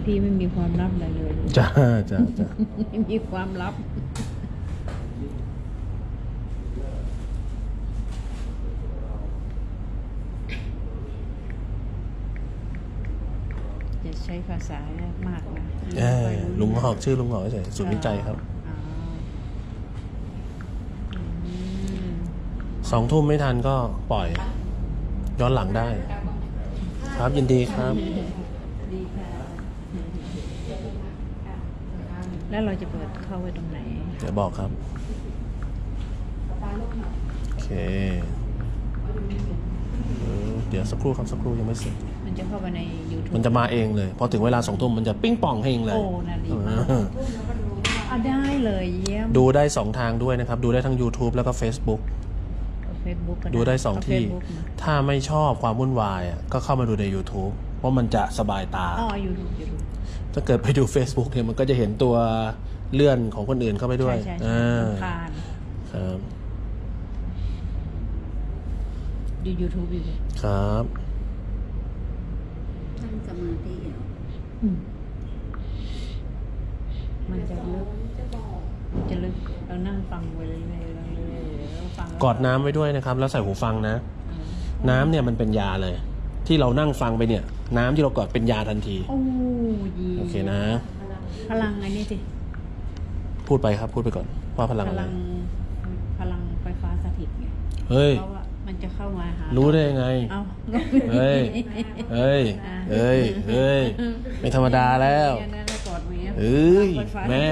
พี่ไม่มีความลับอะไรเลยจ้าไม่มีความลับจะใช้ภาษามากนะลุงหอกชื่อลุงหอกเฉยศูนย์วิจัยครับ2 ทุ่มไม่ทันก็ปล่อยย้อนหลังได้ครับยินดีครับแล้วเราจะเปิดเข้าไว้ตรงไหนเดี๋ยวบอกครับโอเคเดี๋ยวสักครู่ครับสักครู่ยังไม่เสร็จมันจะเข้าไปใน YouTube มันจะมาเองเลยพอถึงเวลา2 ทุ่มมันจะปิ้งป่องเองเลยโอ้นาดีมากได้เลยเยี่ยมดูได้2 ทางด้วยนะครับดูได้ทั้ง YouTube แล้วก็ Facebook ดูได้2 ที่ถ้าไม่ชอบความวุ่นวายก็เข้ามาดูใน YouTube เพราะมันจะสบายตา YouTube ถ้าเกิดไปดู Facebook เนี่ยมันก็จะเห็นตัวเลื่อนของคนอื่นเข้าไปด้วยครับดู YouTube อยู่ครับนั่งสมาธิมันจะลึกเรานั่งฟังไปเรื่อยๆกอดน้ำไว้ด้วยนะครับแล้วใส่หูฟังนะน้ำเนี่ยมันเป็นยาเลยที่เรานั่งฟังไปเนี่ยน้ำที่เรากอดเป็นยาทันทีโอเคนะพลังอันนี้สิพูดไปครับพูดไปก่อนว่าพลังอะไรพลังไฟฟ้าสถิตไงเฮ้ยเพราะว่ามันจะเข้ามาหารู้ได้ยังไงเฮ้ยไม่ธรรมดาแล้วเอ้ยแม่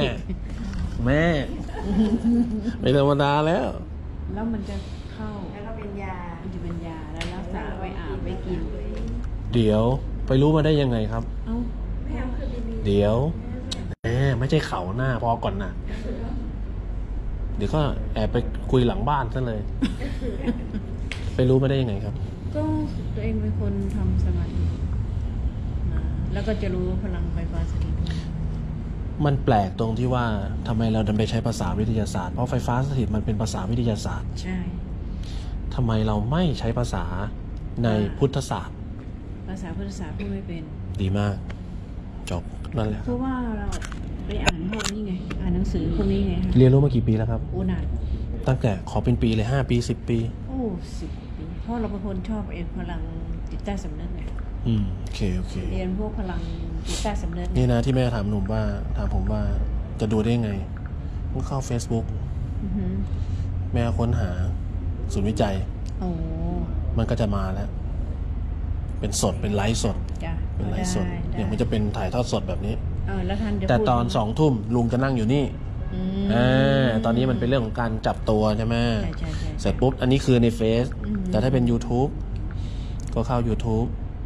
ไม่ธรรมดาแล้วมันจะเข้าแล้วก็เป็นยามันจะเป็นยาแล้วรักษาไว้อาบไว้กินเดี๋ยวไปรู้มาได้ยังไงครับเดี๋ยวไม่ใช่เขาหน้าพอก่อนนะเดี๋ยวก็แอบไปคุยหลังบ้านซะเลยไปรู้มาได้ยังไงครับก็ตัวเองเป็นคนทำสมาธิแล้วก็จะรู้พลังไฟฟ้าสถิตมันแปลกตรงที่ว่าทำไมเราดันไปใช้ภาษาวิทยาศาสตร์เพราะไฟฟ้าสถิตมันเป็นภาษาวิทยาศาสตร์ใช่ทำไมเราไม่ใช้ภาษาในพุทธศาสตร์ภาษาพุทธศาสตร์พูดไม่เป็นดีมากจบนั่นแหละเพราะว่าเราไปอ่านพวกนี้ไงอ่านหนังสือพวกนี้ไงเรียนรู้มากี่ปีแล้วครับนานตั้งแต่ขอเป็นปีเลย5 ปี10 ปี 10 ปีเพราะเราเป็นคนชอบพลังจิตใต้สำนึกไงโอเคเรียนพวกพลังจิตใต้สำนึกนี่นะที่แม่ถามผมว่าจะดูได้ไงต้องเข้า Facebook แม่ค้นหาศูนย์วิจัยมันก็จะมาแล้วเป็นสดเป็นไลฟ์สดเป็นไลฟ์สดอย่างมันจะเป็นถ่ายทอดสดแบบนี้แต่ตอน2 ทุ่มลุงจะนั่งอยู่นี่ตอนนี้มันเป็นเรื่องของการจับตัวใช่ไหมเสร็จปุ๊บอันนี้คือในเฟซแต่ถ้าเป็น YouTube ก็เข้า YouTube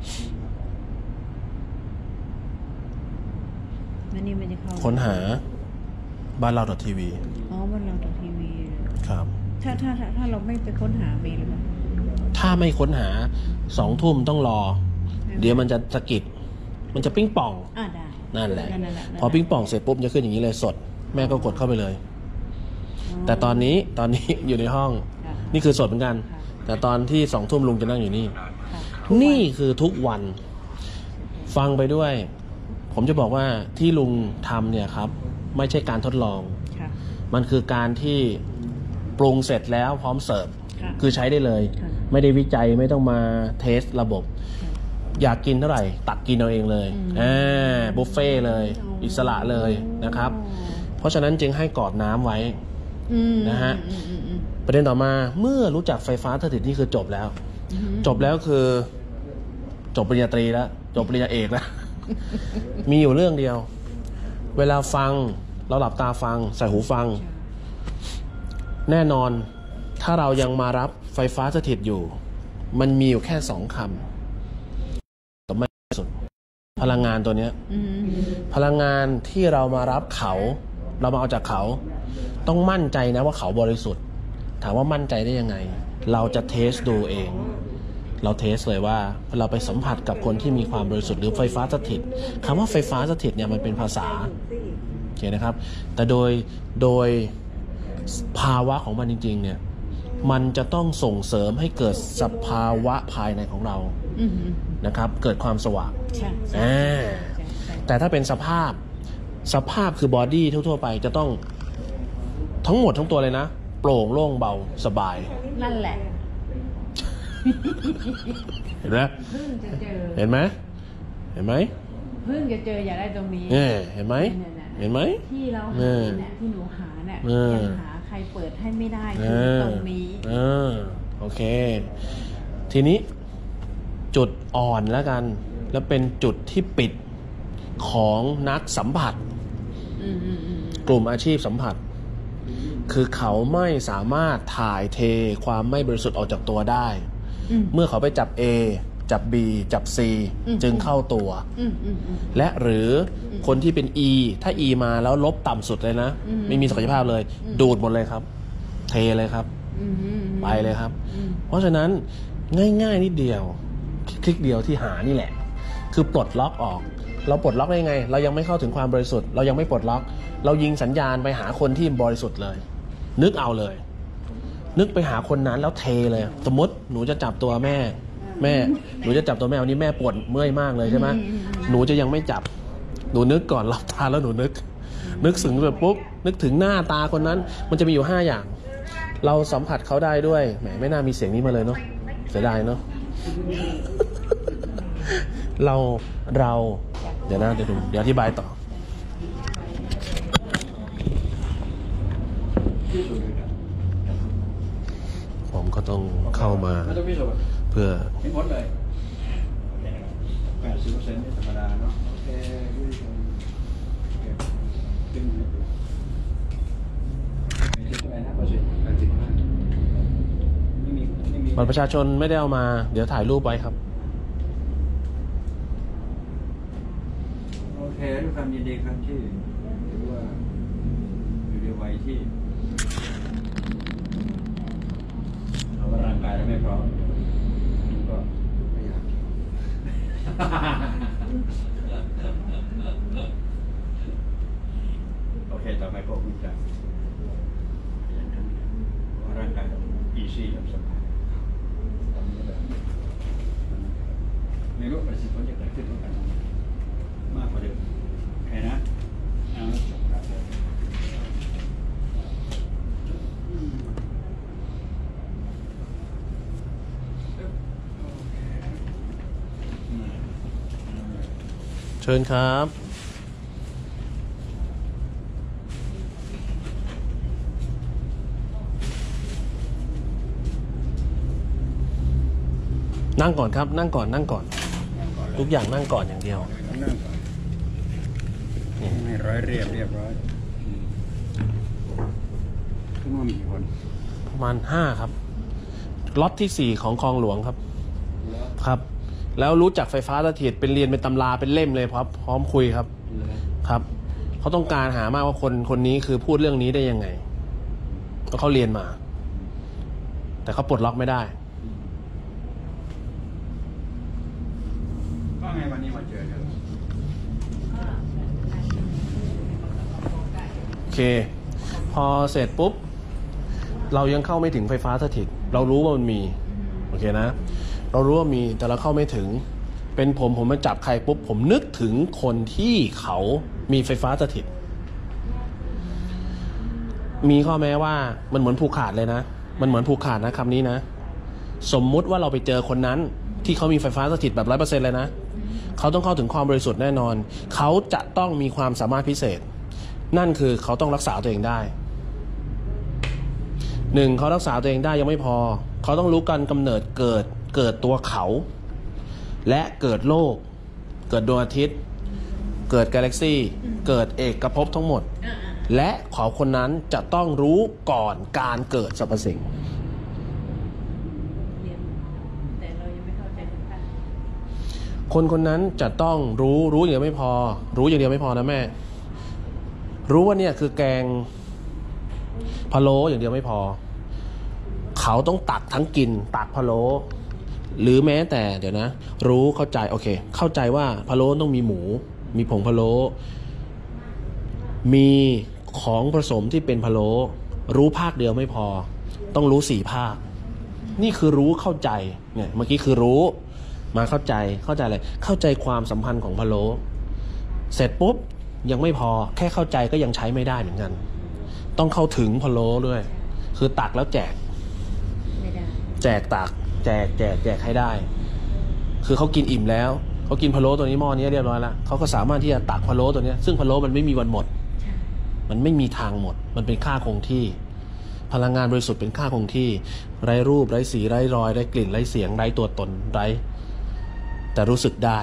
ค้นหาบ้านเรา.tv บ้านเรา.tv ครับถ้าเราไม่ไปค้นหามีหรือเปล่าถ้าไม่ค้นหา2 ทุ่มต้องรอเดี๋ยวมันจะสะกิดมันจะปิ้งป่องได้นั่นแหละพอปิ้งป่องเสร็จปุ๊บจะขึ้นอย่างนี้เลยสดแม่ก็กดเข้าไปเลยแต่ตอนนี้อยู่ในห้องนี่คือสดเหมือนกันแต่ตอนที่2 ทุ่มลุงจะนั่งอยู่นี่นี่คือทุกวันฟังไปด้วยผมจะบอกว่าที่ลุงทำเนี่ยครับไม่ใช่การทดลองมันคือการที่ปรุงเสร็จแล้วพร้อมเสิร์ฟคือใช้ได้เลยไม่ได้วิจัยไม่ต้องมาเทสระบบอยากกินเท่าไหร่ตักกินเอาเองเลยบุฟเฟ่เลยอิสระเลยนะครับเพราะฉะนั้นจึงให้กอดน้ำไว้นะฮะประเด็นต่อมาเมื่อรู้จักไฟฟ้าสถิตนี่คือจบแล้วคือจบปริญญาตรีแล้วจบปริญญาเอกแล้วมีอยู่เรื่องเดียวเวลาฟังเราหลับตาฟังใส่หูฟังแน่นอนถ้าเรายังมารับไฟฟ้าสถิตอยู่มันมีอยู่แค่2 คำก็ไม่สุดพลังงานตัวนี้พลังงานที่เรามารับเรามาเอาจากเขาต้องมั่นใจนะว่าเขาบริสุทธิ์ถามว่ามั่นใจได้ยังไงเราจะเทสดูเองเราเทสเลยว่าเราไปสัมผัสกับคนที่มีความบริสุทธิ์หรือไฟฟ้าสถิตคำว่าไฟฟ้าสถิตเนี่ยมันเป็นภาษาโอเคนะครับแต่โดยภาวะของมันจริงๆเนี่ยมันจะต้องส่งเสริมให้เกิดสภาวะภายในของเรานะครับเกิดความสว่างแต่ถ้าเป็นสภาพคือบอดี้ทั่วๆไปจะต้องทั้งหมดทั้งตัวเลยนะโปร่งโล่งเบาสบายนั่นแหละเห็นไหมเพิ่งจะเจอเห็นไหมเห็นไหมเพิ่งจะเจออยากได้ตรงนี้เห็นไหมเห็นไหมที่เราหาเนี่ยที่หนูหาเนี่ยยังหาใครเปิดให้ไม่ได้คือตรงนี้โอเคทีนี้จุดอ่อนแล้วกันแล้วเป็นจุดที่ปิดของนักสัมผัสกลุ่มอาชีพสัมผัสคือเขาไม่สามารถถ่ายเทความไม่บริสุทธิ์ออกจากตัวได้เมื่อเขาไปจับ A จับ B จับ C จึงเข้าตัวและหรือคนที่เป็น E ถ้า E มาแล้วลบต่ำสุดเลยนะไม่มีศักยภาพเลยดูดหมดเลยครับเทเลยครับไปเลยครับเพราะฉะนั้นง่ายๆนิดเดียวคลิกเดียวที่หานี่แหละคือปลดล็อกออกเราปลดล็อกได้ไงเรายังไม่เข้าถึงความบริสุทธิ์เรายังไม่ปลดล็อกเรายิงสัญญาณไปหาคนที่บริสุทธิ์เลยนึกเอาเลยนึกไปหาคนนั้นแล้วเทเลยสมมติหนูจะจับตัวแม่หนูจะจับตัวแม่วันนี้แม่ปวดเมื่อยมากเลยใช่ไหมหนูจะยังไม่จับหนูนึกก่อนหลับตาแล้วหนูนึกถึงแบบปุ๊บนึกถึงหน้าตาคนนั้นมันจะมีอยู่5อย่างเราสัมผัสเขาได้ด้วยแหมไม่น่ามีเสียงนี้มาเลยเนาะเสียดายเนาะ เราเดี๋ยวนะเดี๋ยวอธิบายต่อผมก็ต้องเข้ามาเพื่อเห็นผลเลย80%นี่ธรรมดาเนาะโอเคดึงไม่ใช่อะไรนะ85ไม่มีบัตรประชาชนไม่ได้เอามาเดี๋ยวถ่ายรูปไว้ครับโอเคด้วยความยินดีครับที่หรือว่าอยู่ในวัยที่เราร่างกายเราไม่พร้อมก็ไม่อยากโอเคต่อไปก็คุยกันร่างกายเราอีซี่แบบสบายไม่รู้ประสิทธิผลจะเกิดขึ้นเท่ากันมากกว่าเดิมโอเคนะเอาจบครับเชิญครับนั่งก่อนครับนั่งก่อนทุกอย่างนั่งก่อนอย่างเดียวนั่งก่อนให้ร้อยเรียบร้อยขึ้นมามีกี่คนประมาณ5ครับล็อตที่4ของคลองหลวงครับครับแล้วรู้จักไฟฟ้าสถิตเป็นเรียนเป็นตำราเป็นเล่มเลยครับพร้อมคุยครับครับเขาต้องการหามากว่าคนนี้คือพูดเรื่องนี้ได้ยังไงเพราะเขาเรียนมาแต่เขาปลดล็อกไม่ได้ก็ไงวันนี้มาเจอกันโอเคพอเสร็จปุ๊บเรายังเข้าไม่ถึงไฟฟ้าสถิตเรารู้ว่ามันมีโอเคนะเรารู้ว่ามีแต่เราเข้าไม่ถึงเป็นผมมาจับใครปุ๊บผมนึกถึงคนที่เขามีไฟฟ้าสถิตมีข้อแม้ว่ามันเหมือนผูกขาดเลยนะมันเหมือนผูกขาดนะคำนี้นะสมมุติว่าเราไปเจอคนนั้นที่เขามีไฟฟ้าสถิตแบบ 100% เลยนะเขาต้องเข้าถึงความบริสุทธิ์แน่นอนเขาจะต้องมีความสามารถพิเศษนั่นคือเขาต้องรักษาตัวเองได้1เขารักษาตัวเองได้ยังไม่พอเขาต้องรู้การกำเนิดเกิดตัวเขาและเกิดโลกเกิดดวงอาทิตย์เกิดกาแล็กซี่เกิดเอกภพทั้งหมดและเขาคนนั้นจะต้องรู้ก่อนการเกิดสรรพสิ่งแต่เรายังไม่เข้าใจทุกท่านคนนั้นจะต้องรู้อย่างเดียวไม่พอรู้อย่างเดียวไม่พอนะแม่รู้ว่าเนี่ยคือแกงพะโล้อย่างเดียวไม่พอเขาต้องตักทั้งกินตักพะโล้หรือแม้แต่เดี๋ยวนะรู้เข้าใจโอเคเข้าใจว่าพะโล้ต้องมีหมูมีผงพะโล้มีของผสมที่เป็นพะโล้รู้ภาคเดียวไม่พอต้องรู้4ภาคนี่คือรู้เข้าใจเนี่ยเมื่อกี้คือรู้มาเข้าใจอะไรเข้าใจความสัมพันธ์ของพะโล้เสร็จปุ๊บยังไม่พอแค่เข้าใจก็ยังใช้ไม่ได้เหมือนกันต้องเข้าถึงพะโล้ด้วยคือตักแล้วแจกไม่ได้แจกตักแจกให้ได้คือเขากินอิ่มแล้วเขากินพะโล้ตัวนี้หม้อนี้เรียบร้อยแล้วเขาก็สามารถที่จะตักพะโล้ตัวนี้ซึ่งพะโล้มันไม่มีวันหมดใช่มันไม่มีทางหมดมันเป็นค่าคงที่พลังงานบริสุทธิ์เป็นค่าคงที่ไร้รูปไร้สีไร้รอยไร้กลิ่นไร้เสียงไร้ตัวตนไร้แต่รู้สึกได้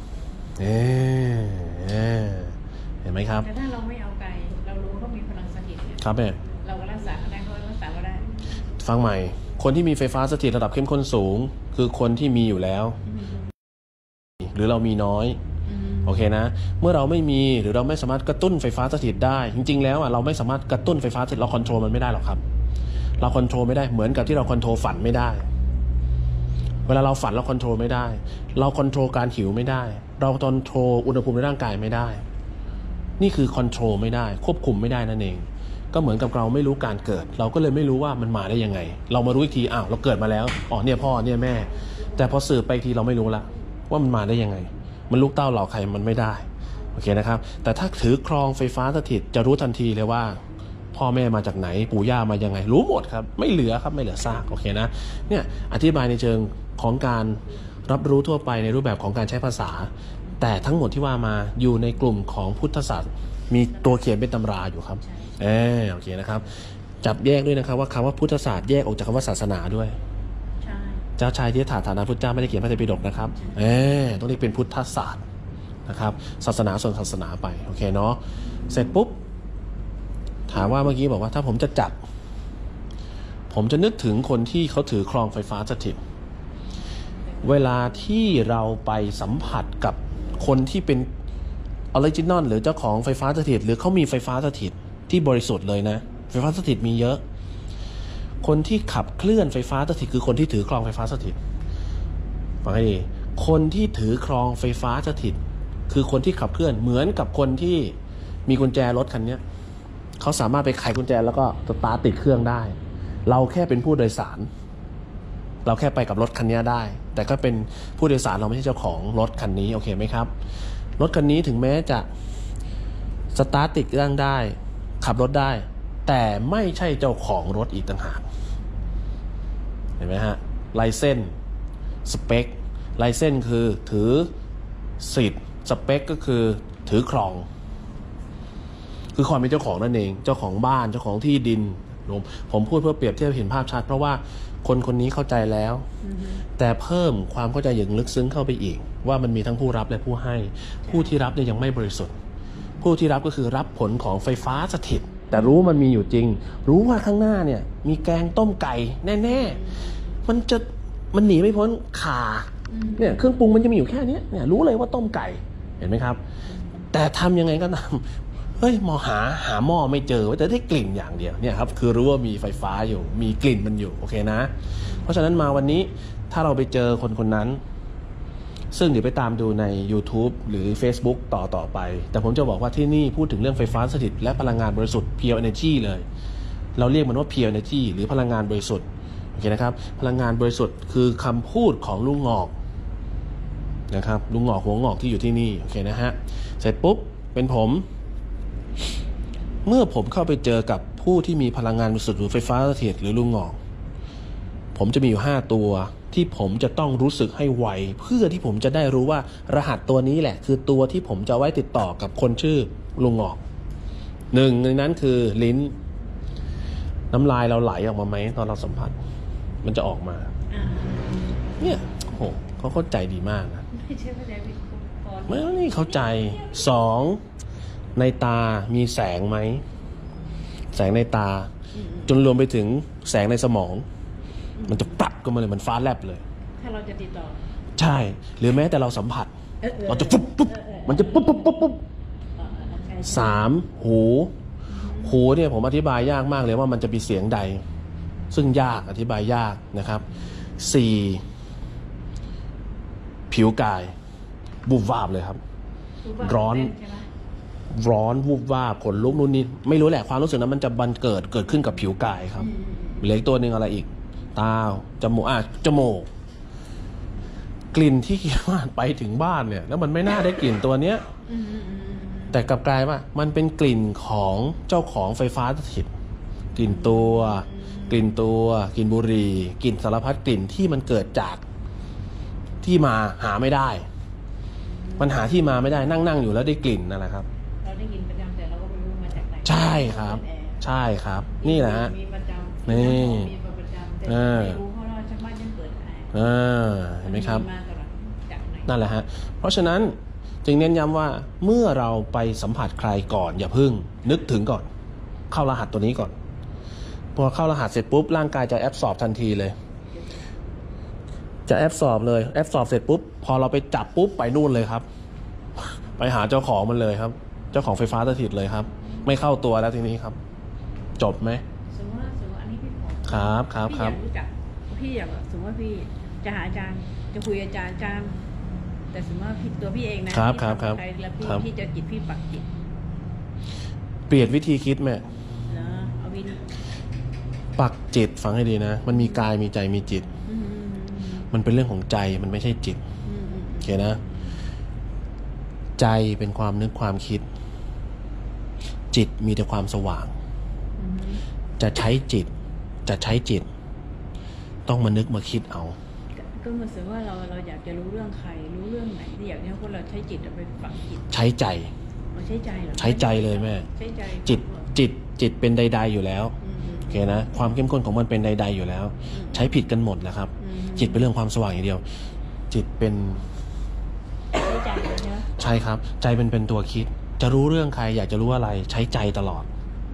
เห็นไหมครับแต่ถ้าเราไม่เอาไกลเรารู้เขามีพลังสถิตเนี่ยครับแม่เราก็รักษาได้เขารักษาก็ได้ฟังใหม่คนที่มีไฟฟ้าสถิตระดับเข้มข้นสูงคือคนที่มีอยู่แล้วหรือเรามีน้อยโอเคนะเมื่อเราไม่มีหรือเราไม่สามารถกระตุ้นไฟฟ้าสถิตได้จริงๆแล้วเราไม่สามารถกระตุ้นไฟฟ้าสถิตเราคอนโทรลมันไม่ได้หรอกครับเราคอนโทรลไม่ได้เหมือนกับที่เราคอนโทรลฝันไม่ได้เวลาเราฝันเราคอนโทรลไม่ได้เราคอนโทรลการหิวไม่ได้เราคอนโทรลอุณหภูมิในร่างกายไม่ได้นี่คือคอนโทรลไม่ได้ควบคุมไม่ได้นั่นเองก็เหมือนกับเราไม่รู้การเกิดเราก็เลยไม่รู้ว่ามันมาได้ยังไงเรามารู้อีกทีอ้าวเราเกิดมาแล้วอ๋อเนี่ยพ่อเนี่ยแม่แต่พอสืบไปอีกทีเราไม่รู้ละว่ามันมาได้ยังไงมันลูกเต้าเหล่าใครมันไม่ได้โอเคนะครับแต่ถ้าถือครองไฟฟ้าสถิตจะรู้ทันทีเลยว่าพ่อแม่มาจากไหนปู่ย่ามายังไงรู้หมดครับไม่เหลือครับไม่เหลือซากโอเคนะเนี่ยอธิบายในเชิงของการรับรู้ทั่วไปในรูปแบบของการใช้ภาษาแต่ทั้งหมดที่ว่ามาอยู่ในกลุ่มของพุทธศาสตร์มีตัวเขียนเป็นตำราอยู่ครับโอเคนะครับจับแยกด้วยนะครับว่าคำว่าพุทธศาสตร์แยกออกจากคำว่าศาสนาด้วยใช่เจ้าชายที่ฐานะพุทธเจ้าไม่ได้เขียนพระไตรปิฎกนะครับต้องเรียกเป็นพุทธศาสตร์นะครับศาสนาส่วนศาสนาไปโอเคเนาะเสร็จปุ๊บถามว่าเมื่อกี้บอกว่าถ้าผมจะจับผมจะนึกถึงคนที่เขาถือครองไฟฟ้าสถิตเวลาที่เราไปสัมผัสกับคนที่เป็นออริจินอลหรือเจ้าของไฟฟ้าสถิตหรือเขามีไฟฟ้าสถิตที่บริสุทธิ์เลยนะไฟฟ้าสถิตมีเยอะคนที่ขับเคลื่อนไฟฟ้าสถิตคือคนที่ถือครองไฟฟ้าสถิตฟังให้ดีคนที่ถือครองไฟฟ้าสถิตคือคนที่ขับเคลื่อนเหมือนกับคนที่มีกุญแจรถคันนี้เขาสามารถไปไขกุญแจแล้วก็สตาร์ทติดเครื่องได้เราแค่เป็นผู้โดยสารเราแค่ไปกับรถคันนี้ได้แต่ก็เป็นผู้โดยสารเราไม่ใช่เจ้าของรถคันนี้โอเคไหมครับรถคันนี้ถึงแม้จะสตาร์ทติดเครื่องได้ขับรถได้แต่ไม่ใช่เจ้าของรถอีกต่างหากเห็นไหมฮะไลเซนส์สเปคไลเซนส์คือถือสิทธิ์สเปคก็คือถือครองคือความเป็นเจ้าของนั่นเองเจ้าของบ้านเจ้าของที่ดินผมพูดเพื่อเปรียบเทียบเห็นภาพชัดเพราะว่าคนคนนี้เข้าใจแล้วแต่เพิ่มความเข้าใจอย่างลึกซึ้งเข้าไปอีกว่ามันมีทั้งผู้รับและผู้ให้ผู้ที่รับเนี่ยยังไม่บริสุทธิ์ผู้ที่รับก็คือรับผลของไฟฟ้าสถิตแต่รู้มันมีอยู่จริงรู้ว่าข้างหน้าเนี่ยมีแกงต้มไก่แน่ๆมันหนีไม่พ้นข่าเนี่ยเครื่องปรุงมันจะมีอยู่แค่นี้เนี่ยรู้เลยว่าต้มไก่เห็นไหมครับแต่ทำยังไงก็ตามเฮ้ยหาหม้อไม่เจอแต่ได้กลิ่นอย่างเดียวเนี่ยครับคือรู้ว่ามีไฟฟ้าอยู่มีกลิ่นมันอยู่โอเคนะเพราะฉะนั้นมาวันนี้ถ้าเราไปเจอคนนั้นซึ่งเดี๋ยวไปตามดูใน YouTube หรือ Facebook ต่อไปแต่ผมจะบอกว่าที่นี่พูดถึงเรื่องไฟฟ้าสถิตและพลังงานบริสุทธิ์ Pure Energy เลยเราเรียกมันว่า Pure Energy หรือพลังงานบริสุทธิ์โอเคนะครับพลังงานบริสุทธิ์คือคำพูดของลุงงอกนะครับลุงงอกหัวงอกที่อยู่ที่นี่โอเคนะฮะเสร็จปุ๊บเป็นผมเมื่อผมเข้าไปเจอกับผู้ที่มีพลังงานบริสุทธิ์หรือไฟฟ้าสถิตหรือลุงงอกผมจะมีอยู่5ตัวที่ผมจะต้องรู้สึกให้ไวเพื่อที่ผมจะได้รู้ว่ารหัสตัวนี้แหละคือตัวที่ผมจะไว้ติดต่อกับคนชื่อลุงงอกหนึ่งในนั้นคือลิ้นน้ำลายเราไหลออกมาไหมตอนเราสัมผัสมันจะออกมาเนี่ยโอ้โหเขาเข้าใจดีมากนะไม่ใช่ไม่ได้ผิดก่อนไม่นี่เข้าใจสองในตามีแสงไหมแสงในตาจนรวมไปถึงแสงในสมองมันจะปรับก็มาเลยมันฟ้าแลบเลยถ้าเราจะติดต่อใช่หรือแม้แต่เราสัมผัสเราจะปุ๊บปุ๊บมันจะปุ๊บปุ๊บปุ๊บปุ๊บสามหูเนี่ยผมอธิบายยากมากเลยว่ามันจะมีเสียงใดซึ่งยากอธิบายยากนะครับสี่ผิวกายบูบวาบเลยครับร้อนวูบวาบขนลุกนู่นนี่ไม่รู้แหละความรู้สึกนั้นมันจะบันเกิดขึ้นกับผิวกายครับเหลืออีกตัวหนึ่งอะไรอีกตาจมูกกลิ่นที่คิดว่าไปถึงบ้านเนี่ยแล้วมันไม่น่าได้กลิ่นตัวเนี้ยแต่กลับกลายว่ามันเป็นกลิ่นของเจ้าของไฟฟ้าสถิตกลิ่นตัวกลิ่นบุหรี่กลิ่นสารพัดกลิ่นที่มันเกิดจากที่มาหาไม่ได้มันหาที่มาไม่ได้นั่งอยู่แล้วได้กลิ่นนั่นแหละครับเราได้ยินประจำแต่เราก็ไม่รู้มาจากไหนใช่ครับใช่ครับนี่แหละฮะมีประจำนี่มีประจำแต่ไม่รู้เพราะเราชาวบ้านยังเปิดแอร์เห็นไหมครับจากไหนนั่นแหละฮะเพราะฉะนั้นจึงเน้นย้ำว่าเมื่อเราไปสัมผัสใครก่อนอย่าพึ่งนึกถึงก่อนเข้ารหัสตัวนี้ก่อนพอเข้ารหัสเสร็จปุ๊บร่างกายจะแอบสอบทันทีเลยจะแอบสอบเลยแอบสอบเสร็จปุ๊บพอเราไปจับปุ๊บไปนู่นเลยครับไปหาเจ้าของมันเลยครับเจ้าของไฟฟ้าสถิตเลยครับไม่เข้าตัวแล้วทีนี้ครับจบไหมสมมติอันนี้พี่ขอครับพี่อยากรู้จักพี่อยากสมมติว่าพี่จะหาอาจารย์จะคุยอาจารย์แต่สมมติว่าตัวพี่เองนะครับแล้วพี่จะจิตพี่ปักจิตเปลี่ยนวิธีคิดแม่เอาวินปักจิตฟังให้ดีนะมันมีกายมีใจมีจิตมันเป็นเรื่องของใจมันไม่ใช่จิตโอเคนะใจเป็นความนึกความคิดจิตมีแต่ความสว่างจะใช้จิตต้องมานึกมาคิดเอาก็เหมือนว่าเราอยากจะรู้เรื่องใครรู้เรื่องไหนที่อยากให้พวกเราใช้จิตไปฝังจิตใช้ใจใช้ใจเหรอใช้ใจเลยแม่ใช้ใจจิตเป็นใดๆอยู่แล้วโอเคนะความเข้มข้นของมันเป็นใดๆอยู่แล้วใช้ผิดกันหมดแหละครับจิตเป็นเรื่องความสว่างอย่างเดียวจิตเป็นใช้ใจใช่ไหมใช่ครับใจเป็นตัวคิดจะรู้เรื่องใครอยากจะรู้อะไรใช้ใจตลอด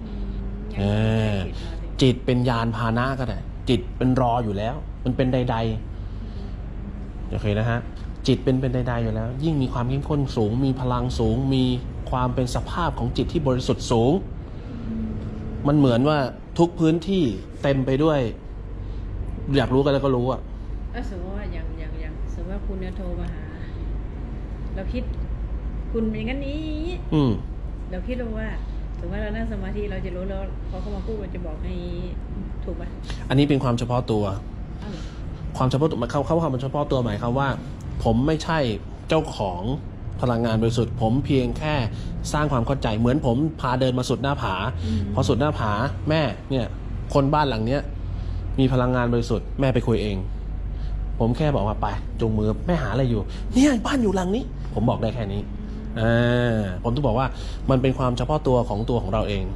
จิตเป็นยานพาหนะก็ได้จิตเป็นรออยู่แล้วมันเป็นใดๆโอเคนะฮะจิตเป็นใดๆอยู่แล้วยิ่งมีความเข้มข้นสูงมีพลังสูงมีความเป็นสภาพของจิตที่บริสุทธิ์สูงมันเหมือนว่าทุกพื้นที่เต็มไปด้วยอยากรู้กันแล้วก็รู้อ่ะสมมติว่าอย่างสมมติว่าคุณเนี่ยโทรมาหาเราคิดคุณอย่างนั้นนี้เราคิดว่าสมมติว่าเรานั่งสมาธิเราจะรู้แล้วเขาเข้ามาพูดมันจะบอกให้ถูกไหมอันนี้เป็นความเฉพาะตัวความเฉพาะตัวเขาความเป็นเฉพาะตัวหมายความว่าผมไม่ใช่เจ้าของพลังงานบริสุทธิ์ผมเพียงแค่สร้างความเข้าใจเหมือนผมพาเดินมาสุดหน้าผาพอสุดหน้าผาแม่เนี่ยคนบ้านหลังเนี้ยมีพลังงานบริสุทธิ์แม่ไปคุยเองผมแค่บอกว่าไปจูงมือแม่หาอะไรอยู่เนี่ยบ้านอยู่หลังนี้ผมบอกได้แค่นี้ผมต้องบอกว่ามันเป็นความเฉพาะตัวของเราเอง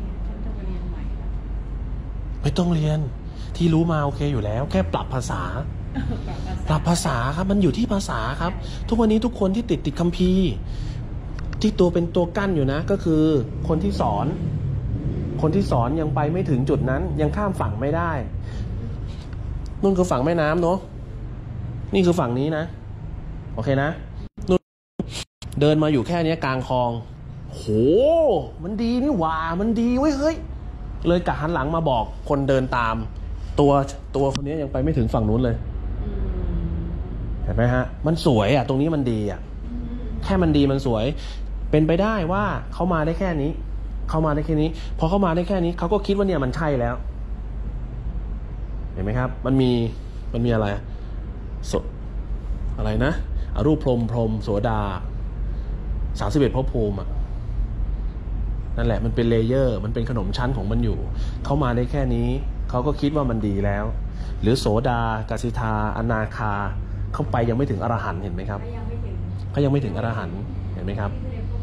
ไม่ต้องเรียนที่รู้มาโอเคอยู่แล้วแค่ปรับภาษาครับมันอยู่ที่ภาษาครับทุกวันนี้ทุกคนที่ติดคัมภีร์ที่ตัวเป็นตัวกั้นอยู่นะก็คือคนที่สอนยังไปไม่ถึงจุดนั้นยังข้ามฝั่งไม่ได้นู่นคือฝั่งแม่น้ำเนาะนี่คือฝั่งนี้นะโอเคนะนู่นเดินมาอยู่แค่นี้กลางคลองโหมันดีนี่หว่ามันดีเว้ยเฮ้ยเลยกะหันหลังมาบอกคนเดินตามตัวคนนี้ยังไปไม่ถึงฝั่งนู้นเลยเห็นไหมฮะมันสวยอ่ะตรงนี้มันดีอ่ะแค่มันดีมันสวยเป็นไปได้ว่าเขามาได้แค่นี้พอเขามาได้แค่นี้เขาก็คิดว่าเนี่ยมันใช่แล้วเห็นไหมครับมันมีอะไรอะไรนะอรูปพรหมโสดา31ภพภูมิอ่ะนั่นแหละมันเป็นเลเยอร์มันเป็นขนมชั้นของมันอยู่เขามาได้แค่นี้เขาก็คิดว่ามันดีแล้วหรือโสดากสิทาอนาคาเข้าไปยังไม่ถึงอรหันต์เห็นไหมครับเขายังไม่ถึงอรหันต์เห็นไหมครับ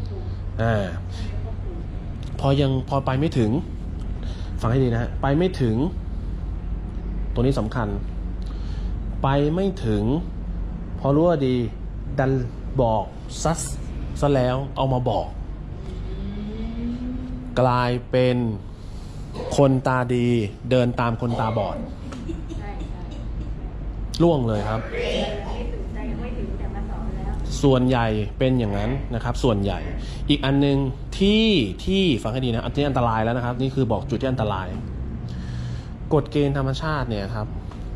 พอไปไม่ถึงฟังให้ดีนะฮะไปไม่ถึงตัวนี้สำคัญไปไม่ถึงพอรู้ว่าดีดันบอกซะแล้วเอามาบอกกลายเป็นคนตาดีเดินตามคนตาบอดล่วงเลยครับส่วนใหญ่เป็นอย่างนั้นนะครับส่วนใหญ่อีกอันนึงที่ฟังให้ดีนะอันนี้อันตรายแล้วนะครับนี่คือบอกจุดที่อันตรายกฎเกณฑ์ธรรมชาติเนี่ยครับ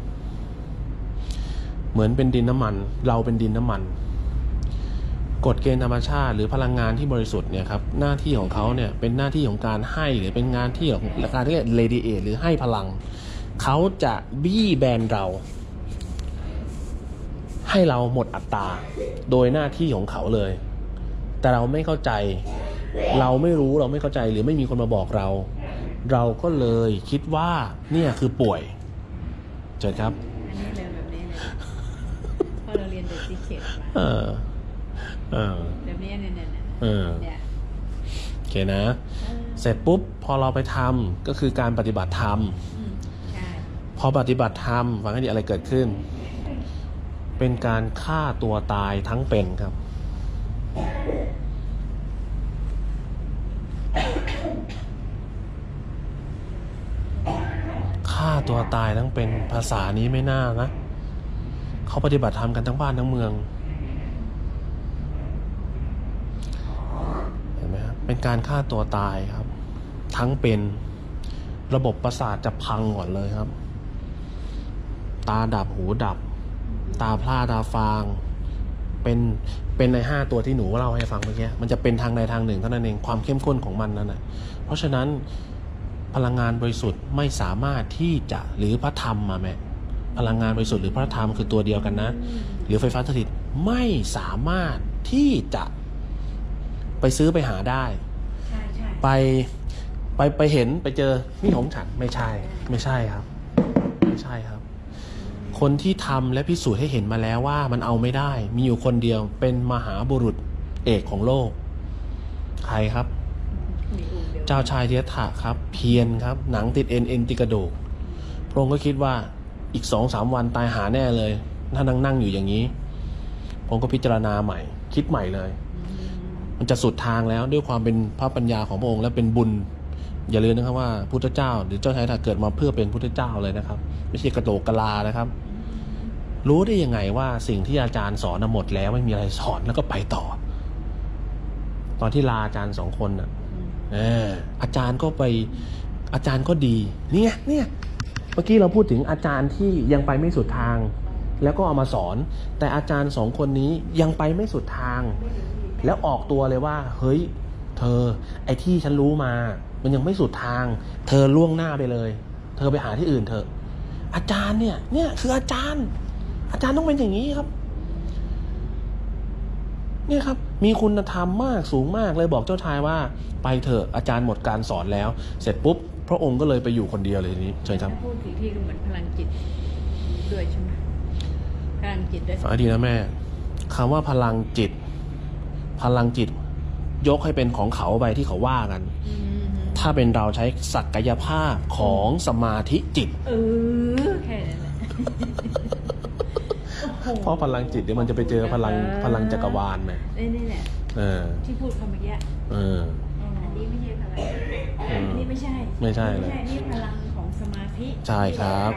เหมือนเป็นดินน้ำมันเราเป็นดินน้ำมันกฎเกณฑ์ธรรมชาติหรือพลังงานที่บริสุทธิ์เนี่ยครับหน้าที่ของเขาเนี่ยเป็นหน้าที่ของการให้หรือเป็นงานที่ของการที่เรดิเอทหรือให้พลังเขาจะบี้แบนเราให้เราหมดอัตตาโดยหน้าที่ของเขาเลยแต่เราไม่เข้าใจเราไม่รู้เราไม่เข้าใจหรือไม่มีคนมาบอกเรา เราก็เลยคิดว่าเนี่ยคือป่วยเจอครับอันนี้เลยแบบนี้เลยพอเราเรียนเด็กซีเคทมาแบบนี้เนี่ยโอเคนะเสร็จปุ๊บพอเราไปทำก็คือการปฏิบัติธรรมพอปฏิบัติธรรมฟังให้ดีอะไรเกิดขึ้นเป็นการฆ่าตัวตายทั้งเป็นครับฆ่าตัวตายทั้งเป็นภาษานี้ไม่น่านะเขาปฏิบัติธรรมกันทั้งบ้านทั้งเมืองเห็นไหมครับเป็นการฆ่าตัวตายครับทั้งเป็นระบบประสาทจะพังก่อนเลยครับตาดับหูดับตาพร่าตาฟางเป็นใน5ตัวที่หนูเล่าให้ฟังเมื่อกี้มันจะเป็นทางใดทางหนึ่งเท่านั้นเองความเข้มข้นของมันนั่นนะเพราะฉะนั้นพลังงานบริสุทธิ์ไม่สามารถที่จะหรือพระธรรมมาแม่พลังงานบริสุทธิ์หรือพระธรรมคือตัวเดียวกันนะหรือไฟฟ้าสถิตไม่สามารถที่จะไปซื้อไปหาได้ไปเห็นไปเจอนี่ของฉันไม่ใช่ครับไม่ใช่ครับคนที่ทำและพิสูจน์ให้เห็นมาแล้วว่ามันเอาไม่ได้มีอยู่คนเดียวเป็นมหาบุรุษเอกของโลกใครครับเจ้าชายสิทธัตถะครับเพียรครับหนังติดเอ็นติดกระดูกพระองค์ก็คิดว่าอีก 2-3 วันตายหาแน่เลยถ้านั่งอยู่อย่างนี้พระองค์ก็พิจารณาใหม่คิดใหม่เลยมันจะสุดทางแล้วด้วยความเป็นพระปัญญาของพระองค์และเป็นบุญอย่าลืมนะครับว่าพุทธเจ้าหรือเจ้าชายสิทธัตถะเกิดมาเพื่อเป็นพุทธเจ้าเลยนะครับไม่ใช่กระโหลกกะลานะครับรู้ได้ยังไงว่าสิ่งที่อาจารย์สอนหมดแล้วไม่มีอะไรสอนแล้วก็ไปต่อตอนที่ลาอาจารย์2 คนน่ะอาจารย์ก็ดีเนี่ยเมื่อกี้เราพูดถึงอาจารย์ที่ยังไปไม่สุดทางแล้วก็เอามาสอนแต่อาจารย์2 คนนี้ยังไปไม่สุดทางแล้วออกตัวเลยว่าเฮ้ยเธอไอ้ที่ฉันรู้มามันยังไม่สุดทางเธอล่วงหน้าไปเลยเธอไปหาที่อื่นเถอะอาจารย์เนี่ยคืออาจารย์ต้องเป็นอย่างนี้ครับเนี่ยครับมีคุณธรรมมากสูงมากเลยบอกเจ้าชายว่าไปเถอะอาจารย์หมดการสอนแล้วเสร็จปุ๊บพระองค์ก็เลยไปอยู่คนเดียวเลยทีนี้เชิญครับพูดถึงที่เหมือนพลังจิตด้วยใช่ไหมพลังจิตด้วยฟังดีนะแม่คำว่าพลังจิตยกให้เป็นของเขาไปที่เขาว่ากันถ้าเป็นเราใช้ศักยภาพของสมาธิจิตแค่นั้นแหละเพราะพลังจิตเดี๋ยวมันจะไปเจอพลังจักรวาลไหมนี่แหละที่พูดคำเมื่อกี้อันนี้ไม่ใช่พลังอันนี้ไม่ใช่เลยนี่พลังของสมาธิใช่ครับ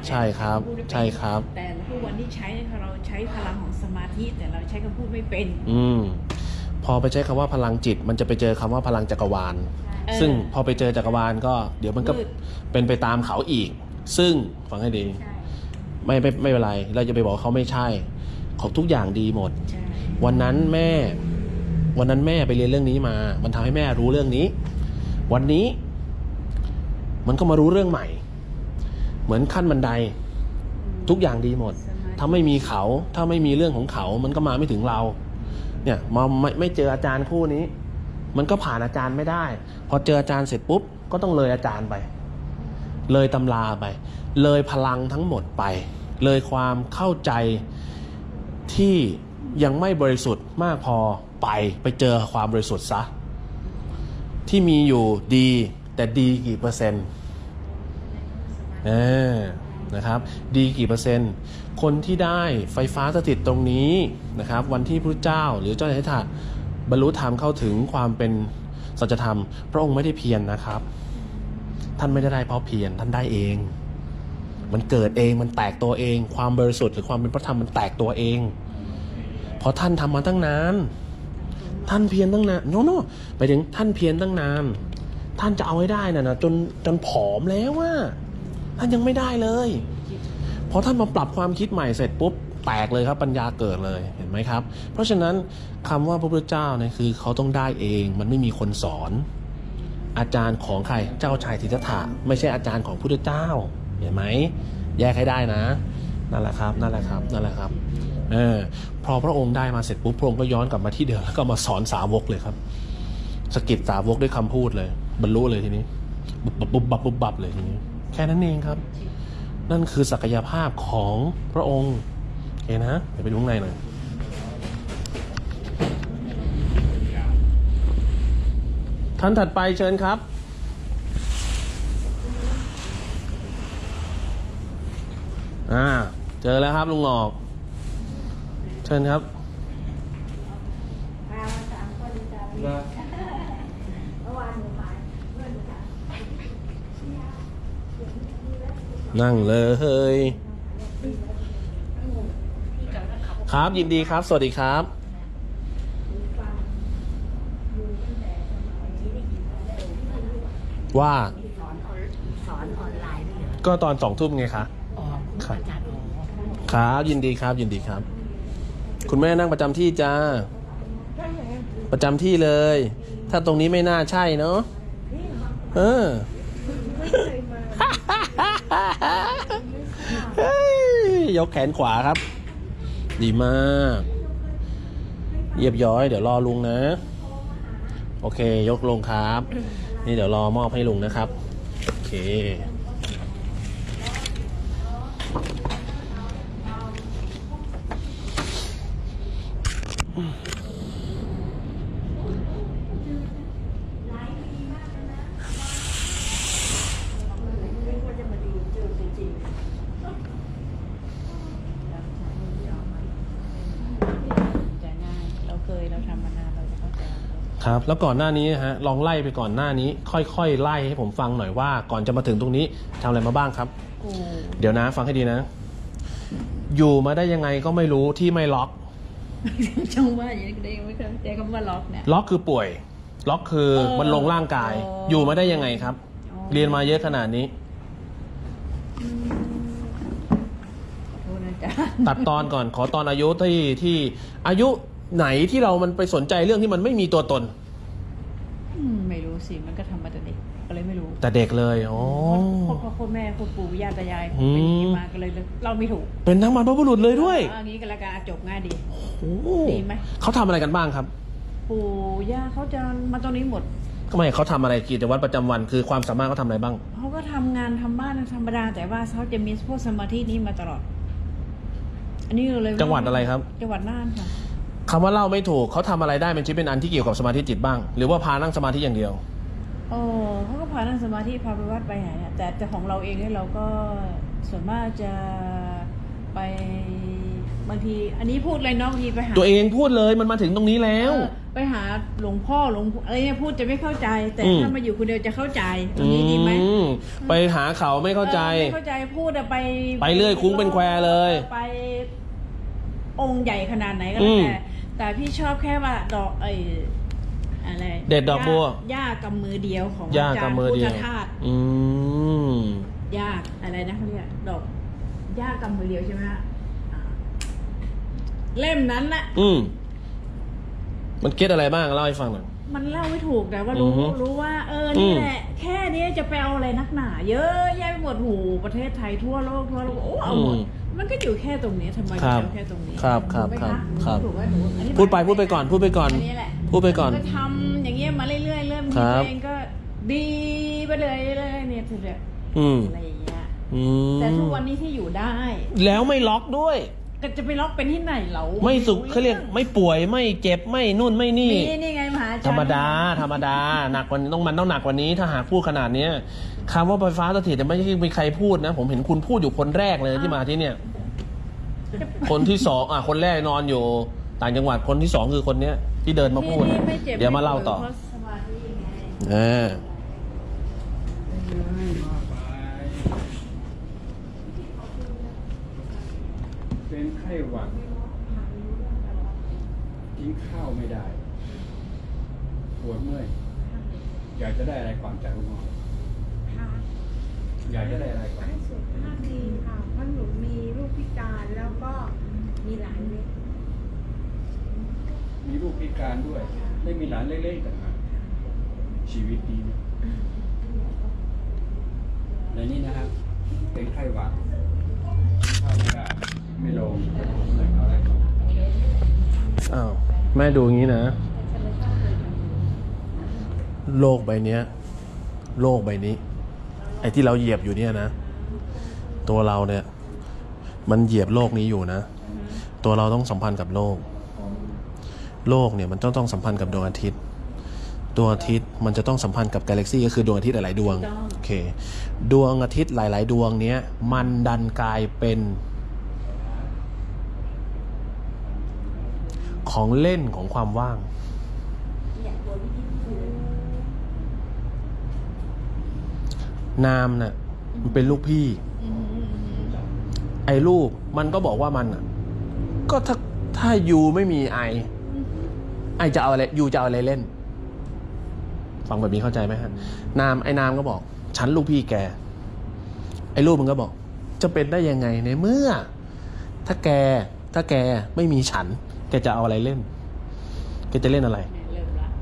แต่ทุกวันที่ใช้เราใช้พลังของสมาธิแต่เราใช้คำพูดไม่เป็นพอไปใช้คำว่าพลังจิตมันจะไปเจอคำว่าพลังจักรวาลซึ่งพอไปเจอจักรวาลก็เดี๋ยวมันก็เป็นไปตามเขาอีกซึ่งฟังให้ดีไม่เป็นไรเราจะไปบอกเขาไม่ใช่ของทุกอย่างดีหมดวันนั้นแม่ไปเรียนเรื่องนี้มามันทำให้แม่รู้เรื่องนี้วันนี้มันก็มารู้เรื่องใหม่เหมือนขั้นบันไดทุกอย่างดีหมดถ้าไม่มีเขาถ้าไม่มีเรื่องของเขามันก็มาไม่ถึงเราเนี่ยมาไม่เจออาจารย์คู่นี้มันก็ผ่านอาจารย์ไม่ได้พอเจออาจารย์เสร็จปุ๊บก็ต้องเลยอาจารย์ไปเลยตำราไปเลยพลังทั้งหมดไปเลยความเข้าใจที่ยังไม่บริสุทธิ์มากพอไปเจอความบริสุทธิ์ซะที่มีอยู่ดีแต่ดีกี่เปอร์เซ็นต์นะครับดีกี่เปอร์เซ็นต์คนที่ได้ไฟฟ้าสถิตตรงนี้นะครับวันที่พระเจ้าหรือเจ้าชายสิทธัตถะบรรลุธรรมเข้าถึงความเป็นสัจธรรมพระองค์ไม่ได้เพียรนะครับท่านไม่ได้เพราะเพียรท่านได้เองมันเกิดเองมันแตกตัวเองความบริสุทธิ์หรือความเป็นพระธรรมมันแตกตัวเองเพราะท่านทำมาตั้งนานท่านเพียรตั้งนานโน่ไปถึงท่านเพียรตั้งนานท่านจะเอาให้ได้นะจนผอมแล้วว่าท่านยังไม่ได้เลยพอท่านมาปรับความคิดใหม่เสร็จปุ๊บแตกเลยครับปัญญาเกิดเลยเห็นไหมครับเพราะฉะนั้นคำว่าพระพุทธเจ้าเนี่ยคือเขาต้องได้เองมันไม่มีคนสอนอาจารย์ของใครเจ้าชายสิทธัตถะไม่ใช่อาจารย์ของพุทธเจ้าเห็นไหมแยกให้ได้นะนั่นแหละครับพอพระองค์ได้มาเสร็จปุ๊บพระองค์ก็ย้อนกลับมาที่เดิมแล้วก็มาสอนสาวกเลยครับสกิดสาวกด้วยคำพูดเลย บรรลุเลยทีนี้บุบบับเลยทีนี้แค่นั้นเองครับนั่นคือศักยภาพของพระองค์เห็นนะเดี๋ยวไปดูข้างในหน่อยท่านถัดไปเชิญครับเจอแล้วครับลุงหงอกเชิญครับนั่งเลยครับยินดีครับสวัสดีครับว่าสอนออนไลน์ด้วยเหรอก็ตอน2 ทุ่มไงคะครับครับยินดีครับยินดีครับคุณแม่นั่งประจำที่จ้าประจำที่เลยถ้าตรงนี้ไม่น่าใช่เนาะยกแขนขวาครับดีมากเรียบร้อยเดี๋ยวรอลุงนะโอเคยกลงครับนี่เดี๋ยวรอมอบให้ลุงนะครับโอเคครับแล้วก่อนหน้านี้ฮะลองไล่ไปก่อนหน้านี้ค่อยๆไล่ให้ผมฟังหน่อยว่าก่อนจะมาถึงตรงนี้ทำอะไรมาบ้างครับเดี๋ยวนะฟังให้ดีนะอยู่มาได้ยังไงก็ไม่รู้ที่ไม่ล็อกจังว่าอย่างนี้ไม่เคยใช้คำว่าล็อกเนี่ยล็อกคือป่วยล็อกคือมันลงร่างกายอยู่มาได้ยังไงครับเรียนมาเยอะขนาดนี้ตัดตอนก่อนขอตอนอายุที่อายุไหนที่เรามันไปสนใจเรื่องที่มันไม่มีตัวตนไม่รู้สิมันก็ทำมาแต่เด็กก็เลยไม่รู้แต่เด็กเลยอ๋อพ่อแม่คุณปู่ย่าตายายเป็นที่มาก็เลยเราไม่ถูกเป็นทั้งบรรพบุรุษเลยด้วยอันนี้ก็แล้วกันจบง่ายดีดีไหมเขาทำอะไรกันบ้างครับปู่ย่าเขาจะมาตรงนี้หมดทำไมเขาทำอะไรกิจวัตรประจำวันคือความสามารถเขาทำอะไรบ้างเขาก็ทำงานทำบ้านธรรมดาแต่ว่าเขาจะมีพวกสมาธินี้มาตลอดอันนี้เลยจังหวัดอะไรครับจังหวัดน่านค่ะคำว่าเล่าไม่ถูกเขาทำอะไรได้เป็นชิ้นเป็นอันที่เกี่ยวกับสมาธิจิตบ้างหรือว่าพานั่งสมาธิอย่างเดียวเขาก็พานั่งสมาธิพาไปวัดไปไหนแต่ของเราเองเนี่ยเราก็ส่วนมากจะไปบางทีอันนี้พูดอะไรน้องทีไปหาตัวเองพูดเลยมันมาถึงตรงนี้แล้วไปหาหลวงพ่ออะไรเนี่ยพูดจะไม่เข้าใจแต่ถ้ามาอยู่คนเดียวจะเข้าใจตรงนี้ดีไหมไปหาเขาไม่เข้าใจไม่เข้าใจพูดไปเรื่อยคุ้งเป็นแควเลยไปองค์ใหญ่ขนาดไหนก็แล้วแต่พี่ชอบแค่ว่าดอกอะไรเด็ดดอกบัวย่ากำมือเดียวของอาจารย์พุทธทาสย่าอะไรนะเขาเรียกดอกย่ากำมือเดียวใช่ไหมเล่มนั้นน่ะมันเก็ตอะไรบ้างเล่าให้ฟังหน่อยมันเล่าไม่ถูกแต่ว่ารู้ว่านี่แหละแค่นี้จะไปเอาอะไรนักหนาเยอะแยะไปหมดหูประเทศไทยทั่วโลกโอ้เอาหมดมันก็อยู่แค่ตรงนี้ทำไมอยู่แค่ตรงนี้ครับพูดไปก่อนพูดไปก่อนทำอย่างเงี้ยมาเรื่อยๆเริ่มทีเองก็ดีไปเลยเนี่ยทีเดียวอะไรอย่างเงี้ยแต่ทุกวันนี้ที่อยู่ได้แล้วไม่ล็อกด้วยจะไปล็อกเป็นที่ไหนเราไม่สุขเขาเรียกไม่ป่วยไม่เจ็บไม่นู่นไม่นี่ไงมหาธรรมดาหนักกว่านี้ต้องหนักกว่านี้ถ้าหากพูดขนาดนี้คำว่าไฟฟ้าสถิตจะไม่ใช่มีใครพูดนะผมเห็นคุณพูดอยู่คนแรกเลยที่มาที่เนี่ยคนที่2คนแรกนอนอยู่ต่างจังหวัดคนที่2คือคนเนี้ยที่เดินมาพูดเดี๋ยวมาเล่าต่อเป็นไข้หวัดกินข้าวไม่ได้ปวดเมื่อยอยากจะได้อะไรก่อนจากคุณหมออยากจะได้อะไรก่อนให้สุขภาพดีค่ะเพราะหนูมีลูกพิการแล้วก็มีหลานเล็กมีลูกพิการด้วยได้มีหลานเล็กๆต่างหากชีวิตดีนะในนี้นะครับเป็นไข้หวัดข้าวไม่ได้ไม่ลงอะไรก่อนแม่ดูอย่างนี้นะโลกใบเนี้ยโลกใบนี้ไอ้ที่เราเหยียบอยู่เนี่ยนะตัวเราเนี่ยมันเหยียบโลกนี้อยู่นะตัวเราต้องสัมพันธ์กับโลกเนี่ยมันต้องสัมพันธ์กับดวงอาทิตย์ดวงอาทิตย์มันจะต้องสัมพันธ์กับกาแล็กซี่ก็คือดวงอาทิตย์หลายๆดวงโอเคดวงอาทิตย์หลายๆดวงเนี้ยมันดันกลายเป็นของเล่นของความว่างนามน่ะมันเป็นลูกพี่ไอ้ลูกมันก็บอกว่ามันอ่ะก็ถ้ายูไม่มีไอจะเอาอะไรยูจะเอาอะไรเล่นฟังแบบนี้เข้าใจไหมฮะไอ้นามก็บอกฉันลูกพี่แกไอ้ลูกมันก็บอกจะเป็นได้ยังไงในเมื่อถ้าแกไม่มีฉันแกจะเอาอะไรเล่นแกจะเล่นอะไรเริ่มละ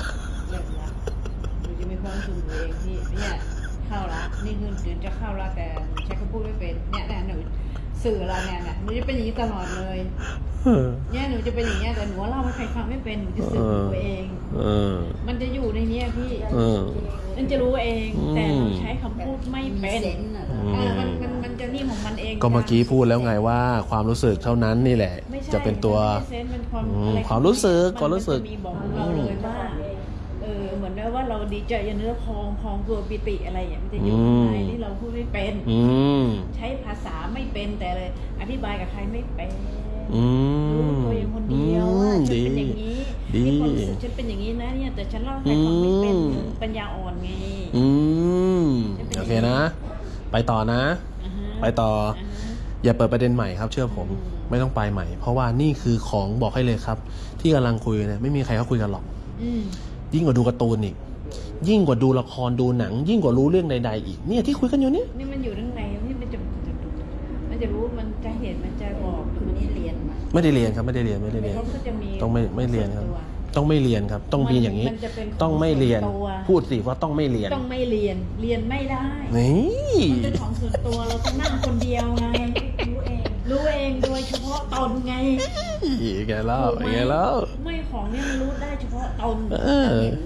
หนูจะมีความสุขตัวเองที่เนี่ยเข้าละนี่คือหนูจะเข้าละแต่ใช้คำพูดไม่เป็นเนี่ยหนูสื่อเราเนี่ยหนูจะเป็นอย่างนี้ตลอดเลยเนี่ยหนูจะเป็นอย่างเงี้ยแต่หนูเล่าให้ใครฟังไม่เป็นหนูจะสื่อตัวเองมันจะอยู่ในเนี้ยพี่มันจะรู้เองแต่หนูใช้คำพูดไม่เป็นมันจะนิ่มของมันเองก็เมื่อกี้พูดแล้วไงว่าความรู้สึกเท่านั้นนี่แหละจะเป็นตัวความรู้สึกมีบอกเราเลยว่าเหมือนว่าเราดีใจอย่างเนื้อพองตัวปิติอะไรอย่างมันจะอยู่ในที่เราพูดไม่เป็นใช้ภาษาไม่เป็นแต่เลยอธิบายกับใครไม่เป็นรู้ตัวเองคนเดียวว่าฉันเป็นอย่างนี้ที่คนรู้สึกฉันเป็นอย่างนี้นะเนี่ยแต่ฉันเล่าให้ฟังไม่เป็นปัญญาอ่อนไงโอเคนะไปต่อนะไปต่ออย่าเปิดประเด็นใหม่ครับเชื่อผมไม่ต้องไปใหม่เพราะว่านี่คือของบอกให้เลยครับที่กำลังคุยเนี่ยไม่มีใครเขาคุยกันหรอกยิ่งกว่าดูการ์ตูนอีกยิ่งกว่าดูละครดูหนังยิ่งกว่ารู้เรื่องใดๆอีกเนี่ยที่คุยกันอยู่นี่มันอยู่ข้างในที่มันจะรู้มันจะเห็นมันจะบอกคือมันเรียนไม่ได้เรียนครับไม่ได้เรียนต้องไม่เรียนครับต้องไม่เรียนครับต้องมีอย่างนี้ต้องไม่เรียนพูดสิว่าต้องไม่เรียนต้องไม่เรียนไม่ได้นี่มันเป็นของส่วนตัวเราต้องนั่งคนเดียวไงรู้เองโดยเฉพาะตนไงแกเล่าไม่ของเนี่ยมันรู้ได้เฉพาะตนเห็น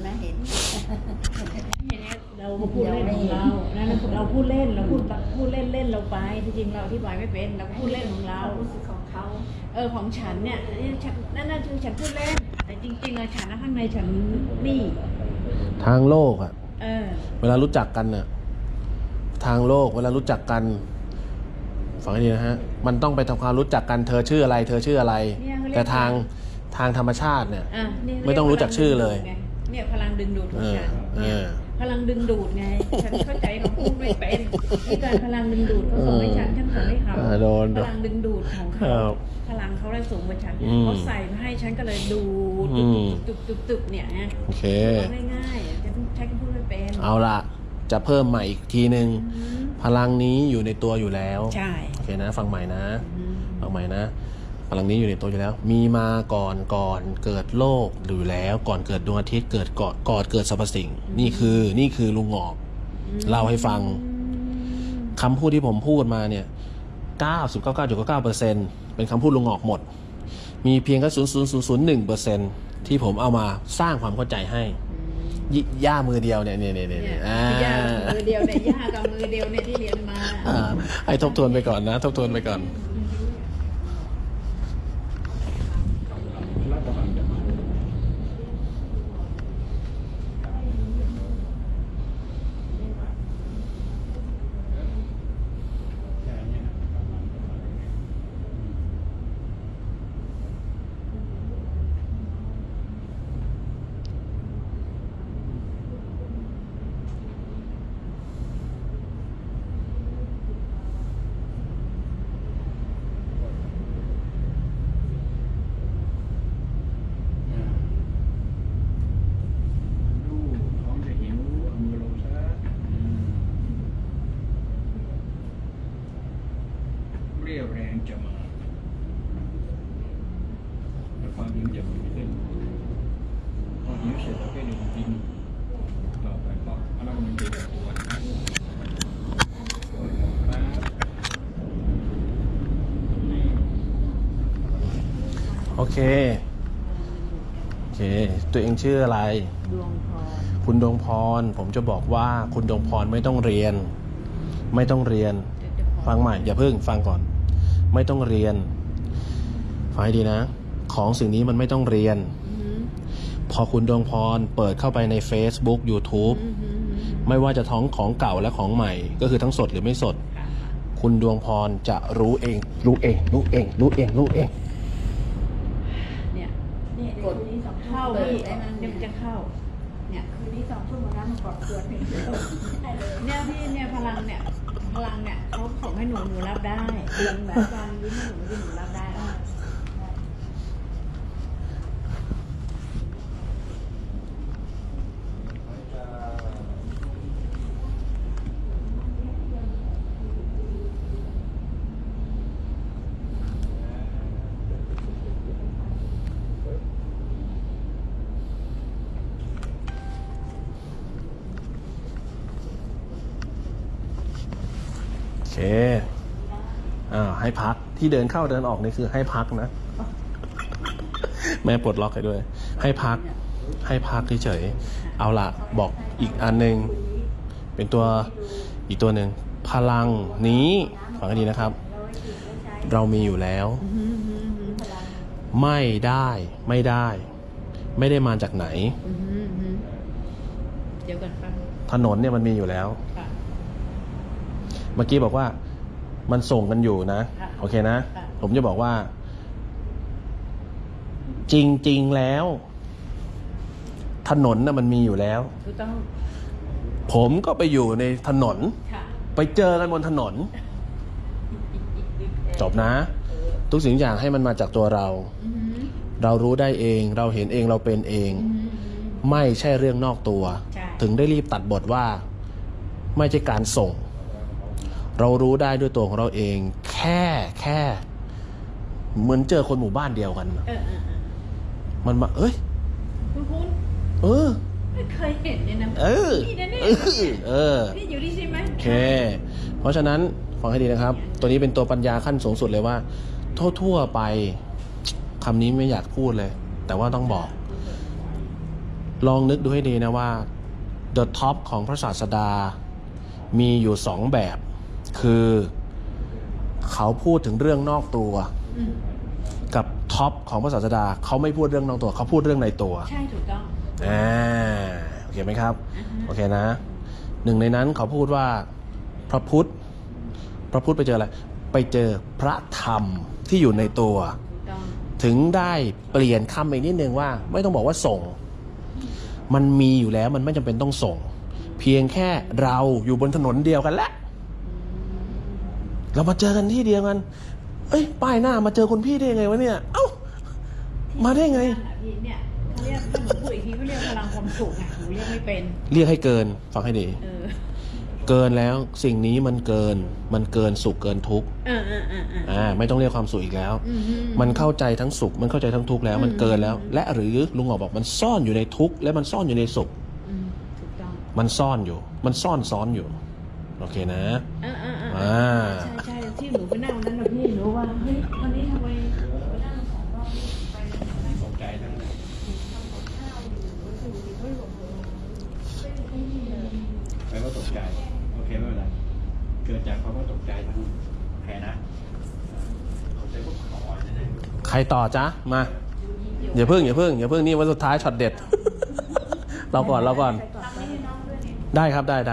เราพูดเล่นของเราเราพูดเล่นเราพูดเล่นเราไปที่จริงเราอธิบายไม่เป็นเราพูดเล่นของเรารู้สึกของเขาของฉันเนี่ยนั่นคือฉันพูดเล่นแต่จริงๆฉันข้างในฉันนี่ทางโลกเวลารู้จักกันน่ะทางโลกเวลารู้จักกันฟังให้ดีนะฮะมันต้องไปทำความรู้จักกันเธอชื่ออะไรแต่ทางธรรมชาติเนี่ยไม่ต้องรู้จักชื่อเลยเนี่ยพลังดึงดูดของฉันพลังดึงดูดไงฉันเข้าใจเขาพูดไม่เป็นนี่การพลังดึงดูดเขาส่งให้ฉันส่งให้เขาพลังดึงดูดของเขาพลังเขาได้ส่งมาฉันเขาใส่มาให้ฉันก็เลยดูตึบเนี่ยโอเคง่ายๆจะใช้คำพูดไม่เป็นเอาล่ะจะเพิ่มใหม่อีกทีนึงพลังนี้อยู่ในตัวอยู่แล้วใช่โอเคนะฟังใหม่นะพลังนี้อยู่ในตัวอยู่แล้วมีมาก่อนเกิดโลกอยู่แล้วก่อนเกิดดวงอาทิตย์เกิดก่อนเกิดสรรพสิ่งนี่คือลุงงอกเล่าให้ฟังคำพูดที่ผมพูดมาเนี่ย 99.99% เป็นคำพูดลุงงอกหมดมีเพียงแค่ 0.001% ที่ผมเอามาสร้างความเข้าใจให้ย่ามือเดียวเนี่ยย่ามือเดียวเนี่ยย่ากับมือเดียวเนี่ยที่เรียนมาให้ทบทวนไปก่อนนะทบทวนไปก่อนเรี่ยวแรงจะมาแต่ความหิวจะมีขึ้นพอหิวเสร็จแล้วก็ดื่มกินต่อไปก็เรามันจะปวดโอเคตัวเองชื่ออะไรดวงพรคุณดวงพรผมจะบอกว่าคุณดวงพรไม่ต้องเรียน ฟังใหม่อย่าเพิ่งฟังก่อนไม่ต้องเรียนฟังให้ดีนะของสิ่งนี้มันไม่ต้องเรียนพอคุณดวงพรเปิดเข้าไปใน Facebook YouTube ไม่ว่าจะท้องของเก่าและของใหม่ก็คือทั้งสดหรือไม่สดคุณดวงพรจะรู้เองเนี่ยกดเข้าพี่มันจะเข้าเนี่ยคืนนี้2 ชั่วโมงนะมันกดเกิด1 ชั่วโมงเนี่ยพี่เนี่ยพลังเนี่ยเขาส่งให้หนูรับได้เรียนแบบการยิ้มให้หนูรับได้โอเคให้พักที่เดินเข้าเดินออกนี่คือให้พักนะแม่ปลดล็อกให้ด้วยให้พักเฉยๆเอาล่ะบอกอีกอันนึงเป็นตัวอีกตัวหนึ่งพลังนี้ฟังให้ดีนะครับเรามีอยู่แล้วไม่ได้มาจากไหนเดี๋ยวก่อนฟังถนนเนี่ยมันมีอยู่แล้วเมื่อกี้บอกว่ามันส่งกันอยู่นะโอเคนะผมจะบอกว่าจริงๆแล้วถนนน่ะมันมีอยู่แล้วถูกต้องผมก็ไปอยู่ในถนนไปเจอกันบนถนนจบนะทุกสิ่งอย่างให้มันมาจากตัวเราเรารู้ได้เองเราเห็นเองเราเป็นเองไม่ใช่เรื่องนอกตัวถึงได้รีบตัดบทว่าไม่ใช่การส่งเรารู้ได้ด้วยตัวของเราเองแค่เหมือนเจอคนหมู่บ้านเดียวกันมันมาคุณไม่เคยเห็นเนี่ยนะนี่นะนี่อยู่ที่ใช่ไหมโอเคเพราะฉะนั้นฟังให้ดีนะครับตัวนี้เป็นตัวปัญญาขั้นสูงสุดเลยว่าทั่วไปคำนี้ไม่อยากพูดเลยแต่ว่าต้องบอกลองนึกดูให้ดีนะว่า The Top ของพระศาสดามีอยู่2แบบคือเขาพูดถึงเรื่องนอกตัวกับท็อปของพระศาสดาเขาไม่พูดเรื่องนอกตัวเขาพูดเรื่องในตัวใช่ถูกต้องโอเคไหมครับโอเคนะหนึ่งในนั้นเขาพูดว่าพระพุทธไปเจออะไรไปเจอพระธรรมที่อยู่ในตัวถึงได้เปลี่ยนคำอีกนิดนึงว่าไม่ต้องบอกว่าส่งมันมีอยู่แล้วมันไม่จำเป็นต้องส่งเพียงแค่เราอยู่บนถนนเดียวกันแล้วเรามาเจอกันที่เดียวกันป้ายหน้ามาเจอคุณพี่ได้ไงวะเนี่ยเอ้ามาได้ไงเนี่ยเขาเรียกถ้าหนูพูดอีกทีเขาเรียกพลังความสุขไงหนูเรียกไม่เป็นเรียกให้เกินฟังให้ดีเกินแล้วสิ่งนี้มันเกินสุขเกินทุกข์ไม่ต้องเรียกความสุขอีกแล้วมันเข้าใจทั้งสุขมันเข้าใจทั้งทุกข์แล้วมันเกินแล้วและหรือลุงบอกมันซ่อนอยู่ในทุกข์และมันซ่อนอยู่ในสุขมันซ่อนอยู่มันซ่อนซ้อนอยู่โอเคนะใช่ที่หนูไปนั่งนั้นนะพี่หนูว่าเฮ้ยวันนี้ทำไมไปนั่ง2 รอบไปตกใจทั้งนั้นไปว่าตกใจโอเคไม่เป็นไรเกิดจากความว่าตกใจทั้งแค่นะใครต่อจ๊ะมาอย่าเพิ่งนี่วันสุดท้ายช็อตเด็ดเราก่อนได้ครับได้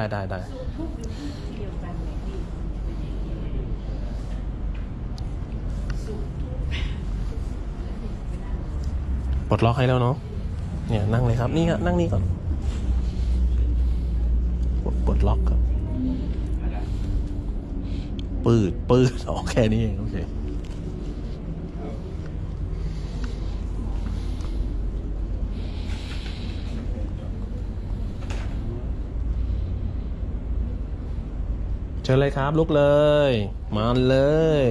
ปลดล็อกให้แล้วเนาะเนี่ยนั่งเลยครับนี่ครับนั่งนี่ก่อนปลดล็อกครับปืดโอเคนี่เองโอเคเชิญเลยครับลุกเลยมาเลย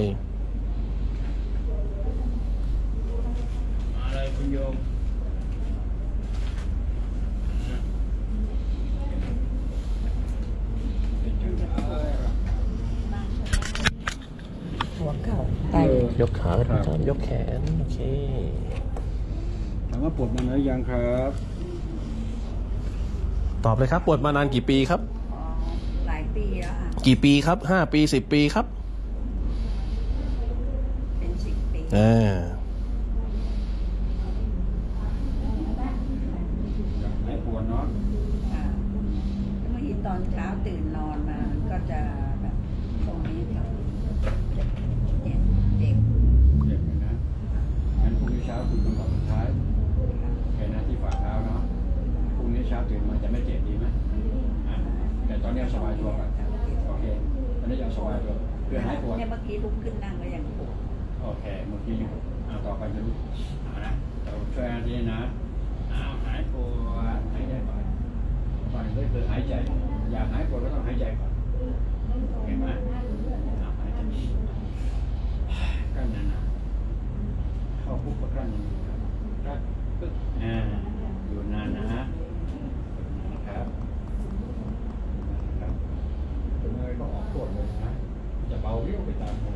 มาเลยคุณโยมหัวเข่าไปยกขาครับยกแขนโอเคถามว่าปวดมาหรือยังครับตอบเลยครับบวชมานานกี่ปีครับหลายปีแล้วค่ะกี่ปีครับ5 ปี10 ปีครับเป็น10 ปีหายปวดเนาะค่ะเมื่อกี้ตอนเช้าตื่นนอนมามันก็จะแบบตรงนี้ครับเนี่ยเจ็บเจ็บเลยนะงั้นพรุ่งนี้เช้าคุณต้องบอกสุดท้ายแค่นั้นที่ฝ่าเท้าเนาะพรุ่งนี้เช้าตื่นมาจะไม่เจ็บดีไหมแต่ตอนนี้สบายตัวก่อนโอเคตอนนี้ยังสบายตัวเพื่อหายปวดแค่เมื่อกี้ลุกขึ้นนั่งก็ยังปวดโอเคเมื่อกี้ต่อไปจะลุกนะเราช่วยอันนี้นะหายปวดหายใจก่อนก่อนก็คือหายใจอยากหายปวดก็ต้องหายใจก่อนเห็นไหมหายใจกั้นนานๆเข้าปุ๊บก็กั้นกั้นปึ๊บอยู่นานนะครับเป็นอะไรก็ออกปวดเลยนะจะเบาเรี่ยวไปตามมือ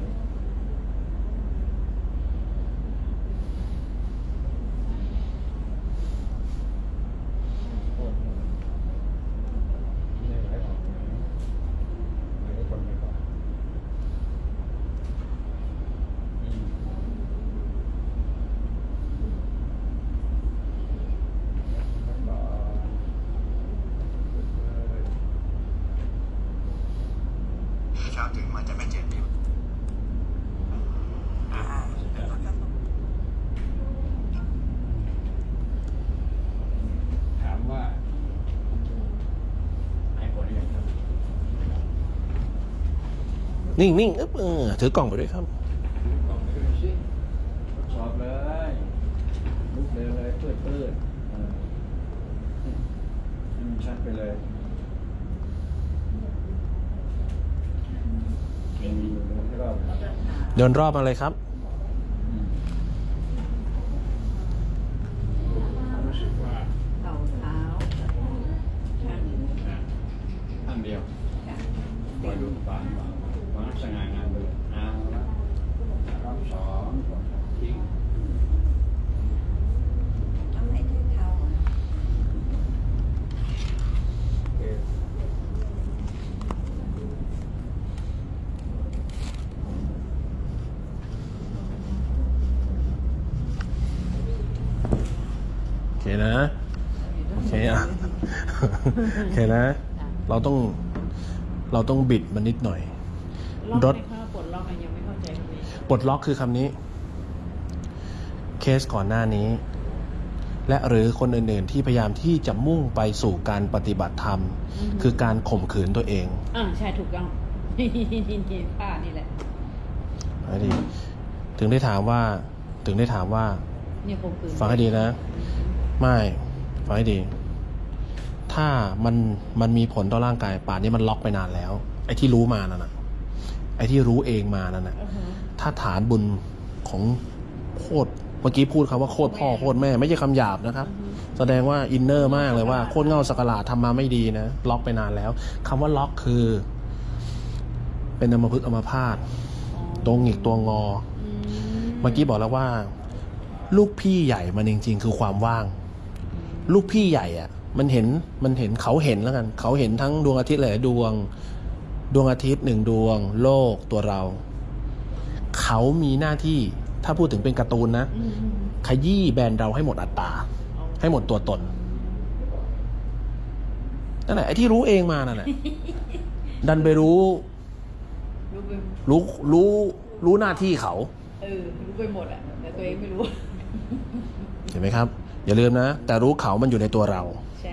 เช้าตื่นมาจะไม่เจ็บอยู่ถามว่าหายปวดหรือยังครับนิ่งถือกล่องไปด้วยครับลองไปดูสิทดสอบเลยลุกเลยเปิดให้มันชัดไปเลยมีอยู่เลยที่เราเดินรอบมาเลยครับรู้สึกว่าเข่าเท้าข้างหนึ่งอันเดียวจ้ะคอยดูปากวางสง่างามไปเลยเอาละรอบ2ก่อนทิ้งต้องให้ถึงเท้านะโอเคโอเคนะ โอเคอ่ะ โอเคนะ เราต้องบิดมันนิดหน่อยล็อกไหมคะปลดล็อกยังไม่เข้าใจตรงนี้ปลดล็อกคือคำนี้ เคสก่อนหน้านี้ และหรือคนอื่นๆที่พยายามที่จะมุ่งไปสู่การปฏิบัติธรรม คือการข่มขืนตัวเองใช่ถูกต้องผ้านี่แหละถึงได้ถามว่าเนี่ยผมคืนฟังให้ดีนะ ไม่ฟังให้ดี ถ้ามันมีผลต่อร่างกายป่านนี้มันล็อกไปนานแล้ว ไอ้ที่รู้มานั่นน่ะ ไอ้ที่รู้เองมานั่นน่ะ ถ้าฐานบุญของโคตรเมื่อกี้พูดคำว่าโคตรพ่อโคตรแม่ไม่ใช่คำหยาบนะครับ แสดงว่าอินเนอร์มากเลยว่าโคตรเง่าสักหลาดทำมาไม่ดีนะล็อกไปนานแล้วคำว่าล็อกคือ เป็นอัมพฤกษ์อัมพาตตัวหงิกตัวงอเมื่อกี้บอกแล้วว่า ลูกพี่ใหญ่มันจริงๆคือความว่าง ลูกพี่ใหญ่อ่ะ มันเห็นเขาเห็นแล้วกันเขาเห็นทั้งดวงอาทิตย์หลายดวงอาทิตย์1 ดวงโลกตัวเราเขามีหน้าที่ถ้าพูดถึงเป็นการ์ตูนนะขยี้แบนเราให้หมดอัตตาให้หมดตัวตนนั่นแหละไอ้ที่รู้เองมานั่นแหละ ดันไปรู้หน้าที่เขารู้ไปหมดอ่ะแต่ตัวเองไม่รู้เห็นไหมครับอย่าลืมนะแต่รู้เขามันอยู่ในตัวเราใช่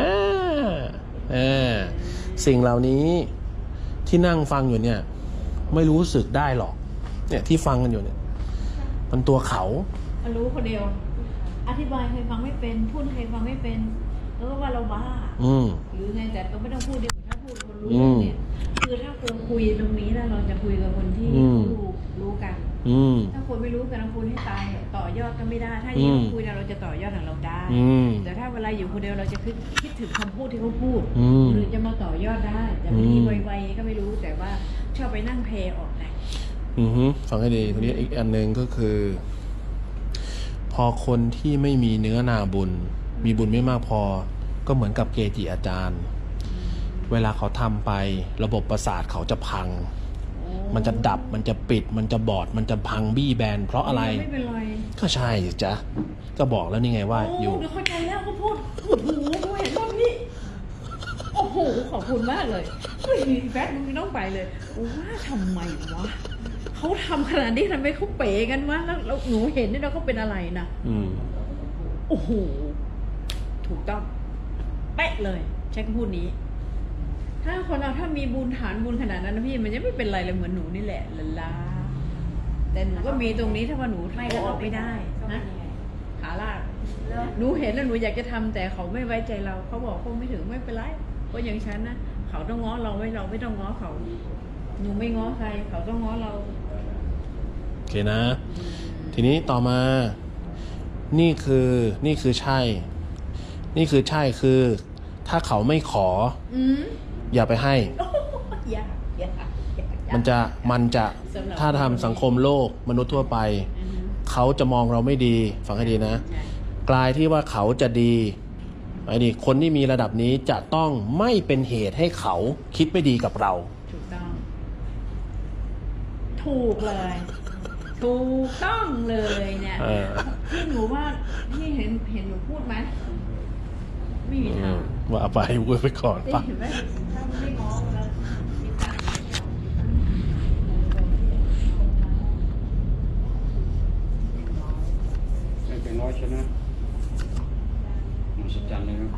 สิ่งเหล่านี้ที่นั่งฟังอยู่เนี่ยไม่รู้สึกได้หรอกเนี่ยที่ฟังกันอยู่เนี่ยมันตัวเขารู้คนเดียวอธิบายใครฟังไม่เป็นพูดใครฟังไม่เป็นแล้วก็ว่าเราบ้าหรือไงแต่ก็ไม่ต้องพูดดีกว่าถ้าพูดคนรู้เนี่ยคือถ้าคนคุยตรงนี้แล้วเราจะคุยกับคนที่รู้กันถ้าคนไม่รู้กันเราคุยให้ตายต่อยอดก็ไม่ได้ถ้ายิ่งคุยเราจะต่อยอดของเราได้แต่ถ้าเวลาอยู่คนเดียวเราจะคิดถึงคำพูดที่เขาพูดหรือจะมาต่อยอดได้แต่บางทีไวๆก็ไม่รู้แต่ว่าชอบไปนั่งเพลออกไหนฟังให้ดีทีนี้อีกอันหนึ่งก็คือพอคนที่ไม่มีเนื้อนาบุญมีบุญไม่มากพอก็เหมือนกับเกจิอาจารย์ เวลาเขาทำไประบบประสาทเขาจะพัง มันจะดับมันจะปิดมันจะบอดมันจะพังบี้แบนเพราะอะไรไม่เป็นไรก็ใช่จ้ะก็บอกแล้วนี่ไงว่าอยู่เดี๋ยวเข้าใจแล้วก็พูดโอ้โหกูเห็นตอนนี้โอ้โหขอบคุณมากเลยเฮ้ยแบทมึงไม่ต้องไปเลยว่าทำไมวะเขาทำขนาดนี้ทำไมเขาเป๋กันวะแล้วหนูเห็นนี่แล้วเขาเป็นอะไรนะโอ้โหถูกต้องเป๊ะเลยใช้คำพูดนี้ ถ้าคนเราถ้ามีบุญฐานบุญขนาดนั้นนะพี่มันจะไม่เป็นไรเลยเหมือนหนูนี่แหละละลาแต่หนูก็มีตรงนี้ถ้าว่าหนูไม่ออกไม่ได้นะขาลากหนูเห็นแล้วหนูอยากจะทำแต่เขาไม่ไว้ใจเราเขาบอกเขาไม่ถึงไม่เป็นไรเพราะอย่างฉันนะเขาต้องง้อเราไม่ต้องง้อเขาหนูไม่ง้อใครเขาต้องง้อเราโอเคนะ ทีนี้ต่อมานี่คือใช่นี่คือใช่คือถ้าเขาไม่ขออย่าไปให้มันจะถ้าทำสังคมโลกมนุษย์ทั่วไปเขาจะมองเราไม่ดีฟังให้ดีนะกลายที่ว่าเขาจะดีไอ้นี่คนที่มีระดับนี้จะต้องไม่เป็นเหตุให้เขาคิดไม่ดีกับเราถูกต้องถูกเลยถูกต้องเลยเนี่ยที่หนูว่าที่เห็นหนูพูดไหมไม่มีทางว่าไปพูดไปก่อนป่ะไม่ง้อแล้วเป็นร้อยชนะมหัศจรรย์เลยนะ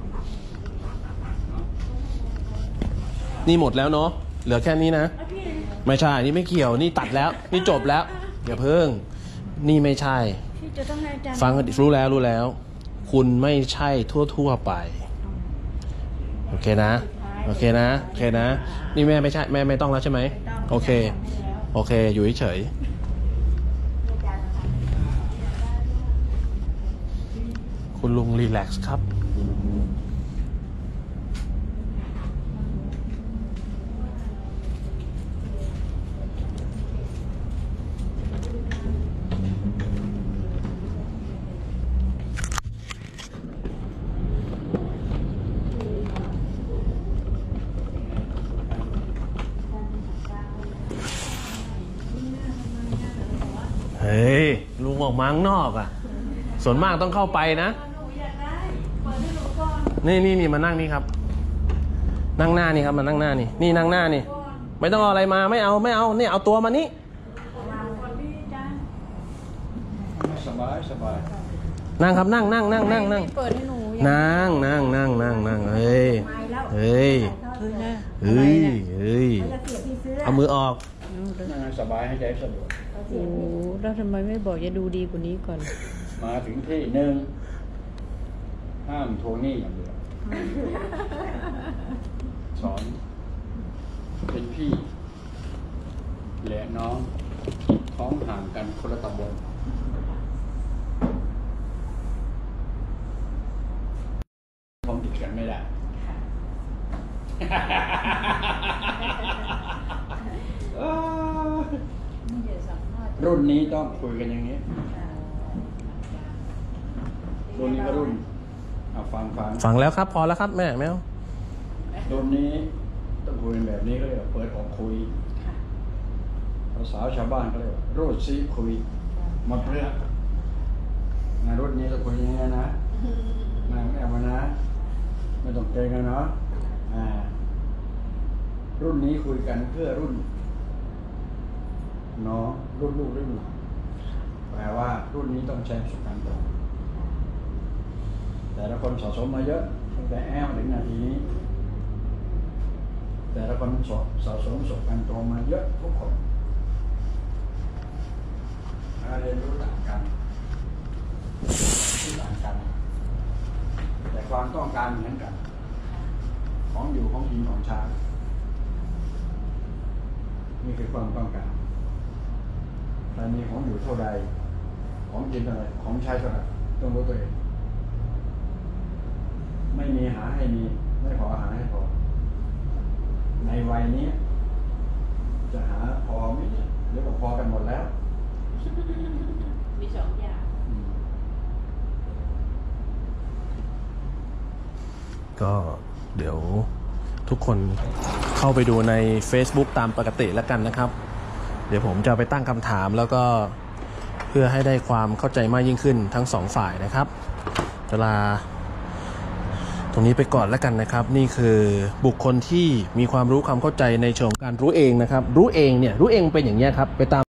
นี่หมดแล้วเนาะเหลือแค่นี้นะไม่ใช่นี่ไม่เกี่ยวนี่ตัดแล้วนี่จบแล้วอย่าเพิ่งนี่ไม่ใช่ฟังรู้แล้วคุณไม่ใช่ทั่วไปโอเคนะนี่แม่ไม่ใช่แม่ไม่ต้องแล้วใช่ไหมโอเคอยู่เฉยคุณลุงรีแลกซ์ครับเฮ้ยลุงออกมาข้างนอกอ่ะส่วนมากต้องเข้าไปนะนี่มานั่งนี่ครับนั่งหน้านี่ครับมานั่งหน้านี่นั่งหน้านี่ไม่ต้องเอาอะไรมาไม่เอาเนี่ยเอาตัวมานี่สบายนั่งครับนั่งเปิดให้หนูนั่งเฮ้ยเอามือออกสบายให้ใจสะดวกโอ้แล้วทำไมไม่บอกจะดูดีกว่านี้ก่อนมาถึงที่หนึ่งห้ามโทนี่อย่างเดียวสอนเป็นพี่และน้องท้องห่างกันคนละตำบลท้องติดกันไม่ได้รุ่นนี้ต้องคุยกันอย่างนี้รุ่นนี้ก็รุ่นฟังแล้วครับพอแล้วครับแม่แมวรุ่นนี้ต้องคุยแบบนี้ก็เรียกว่าเปิดออกคุยภาษาชาวบ้านก็เรียกว่ารูดซีคุยมาเพื่องานรุ่นนี้ต้องคุยอย่างนี้นะมาไม่เอามานะไม่ต้องเกรงกันเนาะรุ่นนี้คุยกันเพื่อรุ่นน้องรุ่นลูกรุ่นหลานแปลว่ารุ่นนี้ต้องใช้ประสบการณ์ตรงแต่ละคนสะสมมาเยอะตั้งแต่แอมถึงนาทีนี้แต่ละคนสะสมประสบการณ์ตรงมาเยอะทุกคนเรียนรู้ต่างกันแต่ความต้องการเหมือนกันของอยู่ของกินของใช้นี่คือความต้องการแต่มีของอยู่เท่าใดของกินเท่าไหร่ของใช้เท่าไหร่ต้องรู้ตัวเองไม่มีหาให้มีไม่พอหาให้พอในวัยนี้จะหาพอไหมหรือว่าพอกันหมดแล้วมีสองอย่างก็เดี๋ยวทุกคนเข้าไปดูใน Facebook ตามปกติแล้วกันนะครับเดี๋ยวผมจะไปตั้งคำถามแล้วก็เพื่อให้ได้ความเข้าใจมากยิ่งขึ้นทั้ง2ฝ่ายนะครับจะลาตรงนี้ไปก่อนแล้วกันนะครับนี่คือบุคคลที่มีความรู้ความเข้าใจในเชิงการรู้เองนะครับรู้เองเป็นอย่างนี้ครับไปตาม